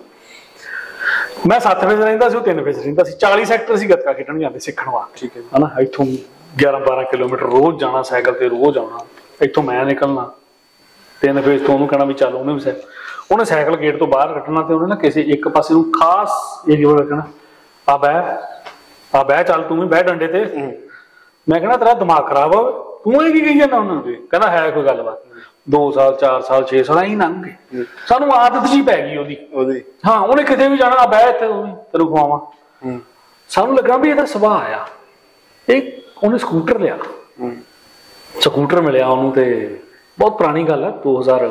ਮੈਂ ਸੱਤ ਫੇਸ ਰਹਿੰਦਾ ਸੀ, ਉਹ ਤਿੰਨ ਫੇਸ ਰਹਿੰਦਾ ਸੀ। ਚਾਲੀ ਸੈਕਟਰ ਸੀ ਗੱਤਕਾ ਖੇਡਣ ਜਾਂਦੇ ਸਿੱਖਣ ਵਾਸਤੇ, ਠੀਕ ਹੈ ਹਨਾ। ਇੱਥੋਂ ਗਿਆਰਾਂ ਬਾਰਾਂ ਕਿਲੋਮੀਟਰ ਰੋਜ਼ ਜਾਣਾ ਸਾਈਕਲ ਤੇ, ਰੋਜ਼ ਆਉਣਾ। ਇੱਥੋਂ ਮੈਂ ਨਿਕਲਣਾ ਤਿੰਨ ਫੇਸ ਤੋਂ, ਉਹਨੂੰ ਕਹਿਣਾ ਵੀ ਚੱਲ, ਉਹਨੇ ਵੀ ਉਹਨੇ ਸਾਈਕਲ ਗੇਟ ਤੋਂ ਬਾਹਰ ਕੱਢਣਾ ਤੇ ਉਹਨੇ ਨਾ ਕਿਸੇ ਇੱਕ ਪਾਸੇ ਨੂੰ ਖਾਸ ਏਰੀਆ ਰੱਖਣਾ, ਆ ਬਹਿ ਆ ਬਹਿ ਚੱਲ ਤੂੰ ਵੀ ਬਹਿ ਡੰਡੇ ਤੇ। ਮੈਂ ਕਹਿਣਾ ਤੇਰਾ ਦਿਮਾਗ ਖਰਾਬ ਆ, ਤੂੰ ਇਹ ਕੀ ਕਹੀ ਜਾਂਦਾ ਉਹਨਾਂ ਨੂੰ? ਕਹਿੰਦਾ ਹੈ ਕੋਈ ਗੱਲਬਾਤ। ਦੋ ਸਾਲ ਚਾਰ ਸਾਲ ਛੇ ਸਾਲ ਐਂ ਲੰਘ ਗਏ, ਸਾਨੂੰ ਆਦਤ ਜੀ ਪੈ ਗਈ ਉਹਦੀ ਉਹਦੀ ਹਾਂ ਉਹਨੇ ਕਿਤੇ ਵੀ ਜਾਣਾ, ਬਹਿ ਇੱਥੇ ਤੈਨੂੰ ਖਵਾਵਾਂ। ਸਾਨੂੰ ਲੱਗਾ ਵੀ ਇਹਦਾ ਸੁਭਾਅ ਆ। ਇਹ ਉਹਨੇ ਸਕੂਟਰ ਲਿਆ, ਸਕੂਟਰ ਮਿਲਿਆ ਉਹਨੂੰ, ਤੇ ਬਹੁਤ ਪੁਰਾਣੀ ਗੱਲ ਆ, ਦੋ ਹਜ਼ਾਰ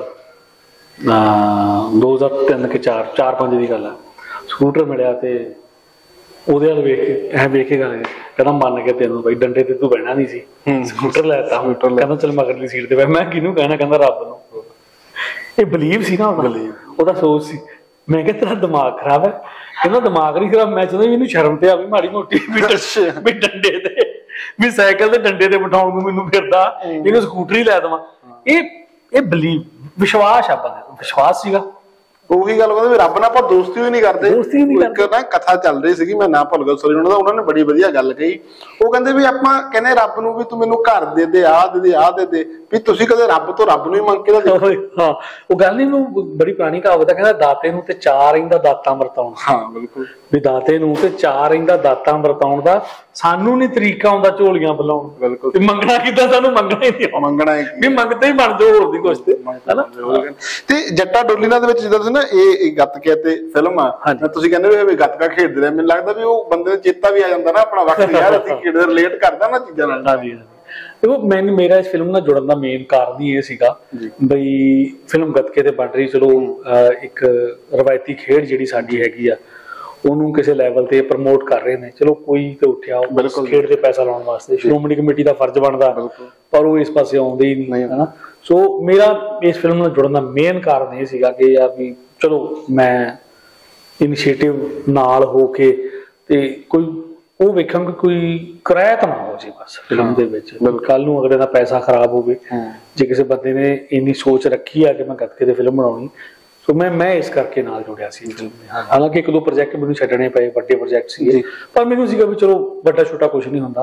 ਦੋ ਹਜ਼ਾਰ ਤਿੰਨ ਕੇ ਚਾਰ ਚਾਰ ਪੰਜ ਦੀ ਗੱਲ ਆ। ਸਕੂਟਰ ਮਿਲਿਆ ਤੇ ਉਹਦੇ ਵੱਲ ਵੇਖ ਕੇ ਐ ਵੇਖ ਕੇ ਗੱਲ ਕਹਿੰਦਾ ਮੰਨ ਕੇ ਤੈਨੂੰ ਬਈ ਡੰਡੇ ਤੇ ਤੂੰ ਬਹਿਣਾ ਨਹੀਂ ਸੀ, ਸਕੂਟਰ ਲੈ ਤਾ। ਕਹਿੰਦਾ ਚੱਲ ਮਗਰਲੀ ਸੀਟ ਤੇ ਬਹਿ। ਮੈਂ ਕਿਹਨੂੰ ਕਹਿਣਾ? ਕਹਿੰਦਾ ਰੱਬ ਨੂੰ। ਇਹ ਬਲੀਵ ਸੀ ਨਾ ਉਹਦਾ, ਉਹਦਾ ਸੋਚ ਸੀ। ਮੈਂ ਕਿਹਾ ਤੇਰਾ ਦਿਮਾਗ ਖਰਾਬ ਹੈ? ਕਹਿੰਦਾ ਦਿਮਾਗ ਨਹੀਂ ਖਰਾਬ, ਮੈਂ ਚਾਹੁੰਦਾ ਇਹਨੂੰ ਸ਼ਰਮ ਤੇ ਆਵੇ ਮਾੜੀ ਮੋਟੀ, ਵੀ ਡੰਡੇ ਤੇ ਵੀ ਸਾਈਕਲ ਤੇ ਡੰਡੇ ਤੇ ਬਿਠਾਉਣ ਨੂੰ ਮੈਨੂੰ ਫਿਰਦਾ, ਇਹਨੂੰ ਸਕੂਟਰੀ ਲੈ ਦੇਵਾਂ। ਇਹ ਇਹ ਬਲੀਵ ਵਿਸ਼ਵਾਸ ਆ ਬੰਦੇ ਦਾ, ਵਿਸ਼ਵਾਸ ਸੀਗਾ। ਉਹੀ ਗੱਲ ਕਹਿੰਦੇ ਵੀ ਰੱਬ ਨਾਲ ਆਪਾਂ ਦੋਸਤੀ ਹੀ ਨਹੀਂ ਕਰਦੇ। ਇੱਕ ਨਾ ਕਥਾ ਚੱਲ ਰਹੀ ਸੀਗੀ, ਮੈਂ ਨਾ ਭੁੱਲ ਗਿਆ ਸੋਰੀ ਉਹਨਾਂ ਦਾ, ਉਹਨਾਂ ਨੇ ਬੜੀ ਵਧੀਆ ਗੱਲ ਕਹੀ। ਉਹ ਕਹਿੰਦੇ ਵੀ ਆਪਾਂ ਕਹਿੰਦੇ ਰੱਬ ਨੂੰ ਵੀ ਤੂੰ ਮੈਨੂੰ ਘਰ ਦੇ ਦੇ, ਆਹ ਦੇ ਦੇ, ਆਹ ਦੇ ਦੇ, ਵੀ ਤੁਸੀਂ ਕਦੇ ਰੱਬ ਤੋਂ ਰੱਬ ਨੂੰ ਹੀ ਮੰਗ ਕੇ ਤਾਂ ਦੇਖੋ। ਹਾਂ ਉਹ ਗੱਲ ਨੀ, ਨੂੰ ਬੜੀ ਪੁਰਾਣੀ ਕਹਾਵਤ ਹੈ, ਕਹਿੰਦਾ ਦਾਤੇ ਨੂੰ ਤੇ ਚਾਰ ਰਹਿੰਦਾ ਦਾਤਾਂ ਵਰਤਾਉਣ। ਹਾਂ ਬਿਲਕੁਲ, ਵੀ ਦਾਤੇ ਨੂੰ ਤੇ ਚਾਰ ਰਹਿੰਦਾ ਦਾਤਾਂ ਵਰਤਾਉਣ ਦਾ, ਸਾਨੂੰ ਨੀ ਤਰੀਕਾ ਆਉਂਦਾ ਝੋਲੀਆਂ ਬੁਲਾਉਣ। ਬਿਲਕੁਲ, ਤੇ ਮੰਗਣਾ ਕਿੱਦਾਂ? ਸਾਨੂੰ ਮੰਗਣਾ ਹੀ ਨਹੀਂ, ਮੰਗਣਾ ਵੀ ਮੰਗਦੇ ਹੀ ਬਣ ਜਾਓ, ਹੋਰ ਦੀ ਕੁਛ ਤੇ ਹਨਾ। ਤੇ ਜੱਟਾ ਡੋਲੀਨਾ ਦੇ ਵਿੱਚ ਜਿੱਦਾਂ ਨਾ ਇਹ ਗੱਤਕੇ ਤੇ ਫਿਲਮ ਆ, ਤੁਸੀਂ ਕਹਿੰਦੇ ਵੀ ਗੱਤਕਾ ਖੇਡਦੇ ਰਹੇ, ਮੈਨੂੰ ਲੱਗਦਾ ਵੀ ਉਹ ਬੰਦੇ ਦਾ ਚੇਤਾ ਵੀ ਆ ਜਾਂਦਾ ਨਾ ਆਪਣਾ ਵਕਤ, ਯਾਰ ਅਸੀਂ ਖੇਡਦੇ ਰਿਲੇਟ ਕਰਦਾ ਨਾ ਚੀਜ਼ਾਂ ਨਾਲ। ਦੇਖੋ ਮੈਨੂੰ ਮੇਰਾ ਇਸ ਫਿਲਮ ਨਾਲ ਜੁੜਨ ਦਾ ਮੇਨ ਕਾਰਨ ਹੀ ਇਹ ਸੀਗਾ ਬਈ ਫਿਲਮ ਗੱਤਕੇ ਤੇ ਬਣ ਰਹੀ, ਚਲੋ ਇੱਕ ਰਵਾਇਤੀ ਖੇਡ ਜਿਹੜੀ ਸਾਡੀ ਹੈਗੀ ਆ ਉਹਨੂੰ ਕਿਸੇ ਲੈਵਲ ਤੇ ਪ੍ਰਮੋਟ ਕਰ ਰਹੇ ਨੇ, ਚਲੋ ਕੋਈ ਤੇ ਉੱਠਿਆ ਉਸ ਖੇਡ ਤੇ ਪੈਸਾ ਲਾਉਣ ਵਾਸਤੇ, ਸ਼੍ਰੋਮਣੀ ਕਮੇਟੀ ਦਾ ਫਰਜ਼ ਬਣਦਾ ਪਰ ਉਹ ਇਸ ਪਾਸੇ ਆਉਂਦੇ ਹੀ ਨਹੀਂ ਹਨਾ। ਸੋ ਮੇਰਾ ਇਸ ਫਿਲਮ ਨਾਲ ਜੁੜਨ ਦਾ ਮੇਨ ਕਾਰਨ ਇਹ ਸੀਗਾ ਕਿ ਯਾਰ ਵੀ ਚਲੋ ਮੈਂ ਇਨੀਸ਼ੀਏਟਿਵ ਨਾਲ ਹੋ ਕੇ ਤੇ ਕੋਈ ਉਹ ਵੇਖਾਂਗੇ ਕੋਈ ਕਿਰਾਇਤ ਨਾ ਹੋ ਜੇ ਬਸ ਫਿਲਮ ਦੇ ਵਿੱਚ, ਕੱਲ ਨੂੰ ਅਗਲੇ ਦਾ ਪੈਸਾ ਖਰਾਬ ਹੋਵੇ। ਜੇ ਕਿਸੇ ਬੰਦੇ ਨੇ ਇੰਨੀ ਸੋਚ ਰੱਖੀ ਆ ਕਿ ਮੈਂ ਗੱਤਕੇ ਦੀ ਫਿਲਮ ਬਣਾਉਣੀ, ਸੋ ਮੈਂ ਮੈਂ ਇਸ ਕਰਕੇ ਨਾਲ ਜੁੜਿਆ ਸੀ। ਹਾਲਾਂਕਿ ਇੱਕ ਦੋ ਪ੍ਰੋਜੈਕਟ ਮੈਨੂੰ ਛੱਡਣੇ ਪਏ, ਵੱਡੇ ਪ੍ਰੋਜੈਕਟ ਸੀਗੇ, ਪਰ ਮੈਨੂੰ ਸੀਗਾ ਵੀ ਚਲੋ ਵੱਡਾ ਛੋਟਾ ਕੁਛ ਨਹੀਂ ਹੁੰਦਾ,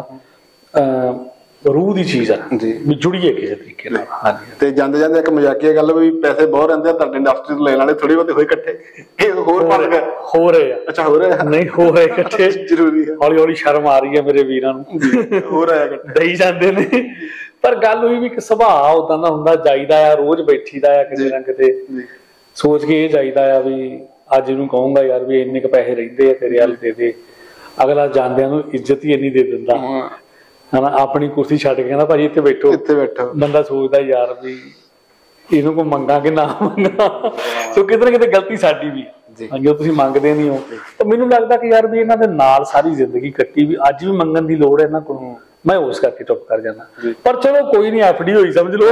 ਅਹ ਰੂਹ ਦੀ ਚੀਜ਼ ਆ ਵੀ ਜੁੜੀਏ ਕਿਸੇ ਤਰੀਕੇ ਨਾਲ। ਹਾਂਜੀ ਤੇ ਜਾਂਦੇ ਜਾਂਦੇ ਇੱਕ ਮਜ਼ਾਕੀਆ ਗੱਲ ਵੀ ਪੈਸੇ ਬਹੁਤ ਰਹਿੰਦੇ ਆ ਤੁਹਾਡੇ ਇੰਡਸਟਰੀ ਤੋਂ ਲੈਣ ਵਾਲੇ, ਥੋੜੀ ਬਹੁਤੇ ਹੋਏ ਇਕੱਠੇ, ਇਹ ਹੋਰ ਬਣ ਗਏ ਹੋ ਰਹੇ ਆ। ਅੱਛਾ ਹੋ ਰਹੇ ਨਹੀਂ ਹੋ ਰਹੇ ਇਕੱਠੇ, ਜ਼ਰੂਰੀ ਹੈ। ਹੌਲੀ ਹੌਲੀ ਸ਼ਰਮ ਆ ਰਹੀ ਹੈ ਮੇਰੇ ਵੀਰਾਂ ਨੂੰ, ਹੋ ਰਿਹਾ ਇਕੱਠੇ ਦਈ ਜਾਂਦੇ ਨੇ, ਪਰ ਗੱਲ ਹੋਈ ਵੀ ਇੱਕ ਸੁਭਾਅ ਉਦਾਂ ਦਾ ਹੁੰਦਾ, ਜਾਈਦਾ ਆ ਰੋਜ਼ ਬੈਠੀਦਾ ਆ ਕਿਸੇ ਨਾ ਕਿਤੇ, ਸੋਚ ਕੇ ਇਹ ਜਾਈਦਾ ਆ ਵੀ ਅੱਜ ਇਹਨੂੰ ਕਹੂੰਗਾ ਯਾਰ ਵੀ ਇੰਨੇ ਕੁ ਪੈਸੇ ਰਹਿੰਦੇ ਆ ਤੇਰੇ ਵੱਲ ਦੇ ਦੇ, ਅਗਲਾ ਜਾਂਦਿਆਂ ਨੂੰ ਇੱਜ਼ਤ ਹੀ ਇੰਨੀ ਦੇ ਦਿੰਦਾ ਹਨਾ, ਆਪਣੀ ਕੁਰਸੀ ਛੱਡ ਕੇ ਕਹਿੰਦਾ ਭਾਜੀ ਇੱਥੇ ਬੈਠੋ, ਇੱਥੇ ਬੈਠੋ। ਬੰਦਾ ਸੋਚਦਾ ਯਾਰ ਵੀ ਇਹਨੂੰ ਕੋਈ ਮੰਗਾ ਕਿ ਨਾ ਮੰਗਾ, ਸੋ ਕਿਤੇ ਨਾ ਕਿਤੇ ਗਲਤੀ ਸਾਡੀ ਵੀ ਜੋ ਤੁਸੀਂ ਮੰਗਦੇ ਨਹੀਂ ਹੋ। ਤਾਂ ਮੈਨੂੰ ਲੱਗਦਾ ਕਿ ਯਾਰ ਵੀ ਇਹਨਾਂ ਦੇ ਨਾਲ ਸਾਰੀ ਜ਼ਿੰਦਗੀ ਕੱਟੀ, ਵੀ ਅੱਜ ਵੀ ਮੰਗਣ ਦੀ ਲੋੜ ਹੈ ਇਹਨਾਂ ਕੋਲੋਂ, ਮੈਂ ਉਸ ਕਰਕੇ ਚੁੱਪ ਕਰ ਜਾਂਦਾ। ਪਰ ਚਲੋ ਕੋਈ ਨਹੀਂ, ਐਫ ਡੀ ਹੋਈ ਸਮਝ ਲਓ,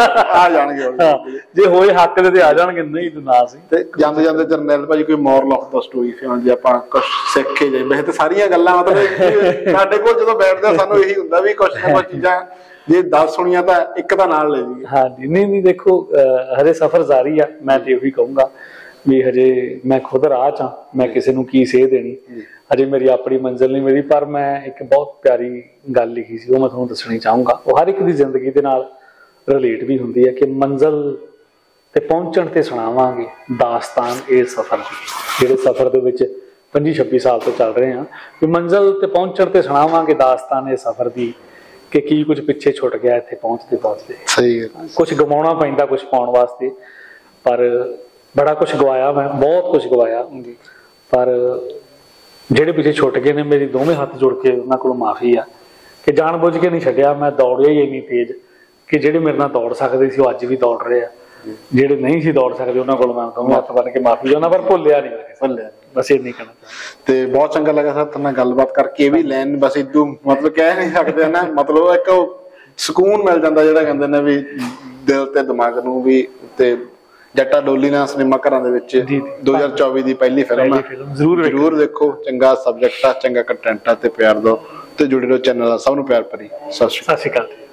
ਆ ਜਾਣਗੇ ਜੇ ਹੋਏ ਹੱਕ ਦੇ ਤੇ ਆ ਜਾਣਗੇ, ਨਹੀਂ ਤੇ ਨਾ ਸੀ। ਤੇ ਜਾਂਦੇ ਜਾਂਦੇ ਜਰਨੈਲ ਭਾਜੀ ਕੋਈ ਮੋਰਲ ਆਫ ਦਾ ਸਟੋਰੀ ਜੇ ਆਪਾਂ ਕੁਛ ਸਿੱਖ ਕੇ ਜਾਈਏ, ਵੈਸੇ ਤਾਂ ਸਾਰੀਆਂ ਗੱਲਾਂ ਮਤਲਬ ਸਾਡੇ ਕੋਲ ਜਦੋਂ ਬੈਠਦੇ ਸਾਨੂੰ ਇਹੀ ਹੁੰਦਾ ਵੀ ਕੁਛ ਨਾ ਕੁਛ ਚੀਜ਼ਾਂ ਜੇ ਦਸ ਸੁਣੀਆਂ ਤਾਂ ਇੱਕ ਤਾਂ ਨਾਲ ਲੈ ਜਾਈਏ। ਹਾਂਜੀ ਨਹੀਂ ਨਹੀਂ ਦੇਖੋ ਹਜੇ ਸਫ਼ਰ ਜਾਰੀ ਆ, ਮੈਂ ਤੇ ਇਹੀ ਕਹੂੰਗਾ ਵੀ ਹਜੇ ਮੈਂ ਖੁਦ ਰਾਹ ਚ ਆ, ਮੈਂ ਕਿਸੇ ਨੂੰ ਕੀ ਸੇਧ ਦੇਣੀ, ਹਜੇ ਮੇਰੀ ਆਪਣੀ ਮੰਜ਼ਿਲ ਨਹੀਂ ਮਿਲੀ। ਪਰ ਮੈਂ ਇੱਕ ਬਹੁਤ ਪਿਆਰੀ ਗੱਲ ਲਿਖੀ ਸੀ, ਉਹ ਮੈਂ ਤੁਹਾਨੂੰ ਦੱਸਣੀ ਚਾਹੂੰਗਾ। ਉਹ ਹਰ ਇੱਕ ਦੀ ਜ਼ਿੰਦਗੀ ਦੇ ਨਾਲ ਰਿਲੇਟ ਵੀ ਹੁੰਦੀ ਹੈ ਕਿ ਮੰਜ਼ਿਲ ਤੇ ਪਹੁੰਚਣ ਤੇ ਸੁਣਾਵਾਂਗੇ ਦਾਸਤਾਨ ਇਹ ਸਫ਼ਰ ਦੀ, ਜਿਹੜੇ ਸਫ਼ਰ ਦੇ ਵਿੱਚ ਪੰਜੀ ਛੱਬੀ ਸਾਲ ਤੋਂ ਚੱਲ ਰਹੇ ਹਾਂ, ਵੀ ਮੰਜ਼ਿਲ ਤੇ ਪਹੁੰਚਣ ਤੇ ਸੁਣਾਵਾਂਗੇ ਦਾਸਤਾਨ ਇਹ ਸਫ਼ਰ ਦੀ, ਕਿ ਕੀ ਕੁਝ ਪਿੱਛੇ ਛੁੱਟ ਗਿਆ ਇੱਥੇ ਪਹੁੰਚਦੇ ਪਹੁੰਚਦੇ। ਸਹੀ ਹੈ, ਕੁਛ ਗਵਾਉਣਾ ਪੈਂਦਾ ਕੁਛ ਪਾਉਣ ਵਾਸਤੇ, ਪਰ ਬੜਾ ਕੁਛ ਗਵਾਇਆ ਮੈਂ, ਬਹੁਤ ਕੁਛ ਗਵਾਇਆ, ਪਰ ਜਿਹੜੇ ਪਿੱਛੇ ਛੁੱਟ ਗਏ ਨੇ ਮੇਰੀ ਦੋਵੇਂ ਹੱਥ ਜੁੜ ਕੇ ਉਹਨਾਂ ਕੋਲੋਂ ਮਾਫੀ ਆ ਕਿ ਜਾਣ ਬੁੱਝ ਕੇ ਨਹੀਂ ਛੱਡਿਆ। ਮੈਂ ਦੌੜਿਆ ਹੀ ਇੰਨੀ ਤੇਜ਼ ਕਿ ਜਿਹੜੇ ਮੇਰੇ ਨਾਲ ਦੌੜ ਸਕਦੇ ਸੀ ਉਹ ਅੱਜ ਵੀ ਦੌੜ ਰਹੇ ਆ, ਜਿਹੜੇ ਨਹੀਂ ਸੀ ਦੌੜ ਸਕਦੇ ਉਹਨਾਂ ਕੋਲ ਮੈਂ ਦੋਵੇਂ ਹੱਥ ਬੰਨ ਕੇ ਮਾਫੀ ਚਾਹੁੰਦਾ, ਪਰ ਭੁੱਲਿਆ ਨਹੀਂ ਭੁੱਲਿਆ ਬਸ ਇੰਨੀ ਕਹਿਣਾ। ਤੇ ਬਹੁਤ ਚੰਗਾ ਲੱਗਾ ਸਰ ਤੁਹਾਡੇ ਨਾਲ ਗੱਲਬਾਤ ਕਰਕੇ, ਇਹ ਵੀ ਲੈਣ ਬਸ ਇਦੋਂ ਮਤਲਬ ਕਹਿ ਨਹੀਂ ਸਕਦੇ ਨਾ, ਮਤਲਬ ਇੱਕ ਸਕੂਨ ਮਿਲ ਜਾਂਦਾ ਜਿਹੜਾ ਕਹਿੰਦੇ ਨੇ ਵੀ ਦਿਲ ਤੇ ਦਿਮਾਗ ਨੂੰ ਵੀ। ਤੇ ਜੱਟਾ ਡੋਲੀ ਨਾਲ ਸਿਨੇਮਾ ਘਰਾਂ ਦੇ ਵਿੱਚ ਦੋ ਹਜ਼ਾਰ ਚੌਵੀ ਦੀ ਪਹਿਲੀ ਫਿਲਮ ਹੈ, ਜ਼ਰੂਰ ਦੇਖੋ। ਚੰਗਾ ਸਬਜੈਕਟ ਆ, ਚੰਗਾ ਕੰਟੈਂਟ ਆ, ਤੇ ਪਿਆਰ ਦਿਓ ਤੇ ਜੁੜੇ ਰਹੋ ਚੈਨਲ ਨਾਲ। ਸਭ ਨੂੰ ਪਿਆਰ ਭਰੀ ਸਤਿ ਸ਼੍ਰੀ ਅਕਾਲ।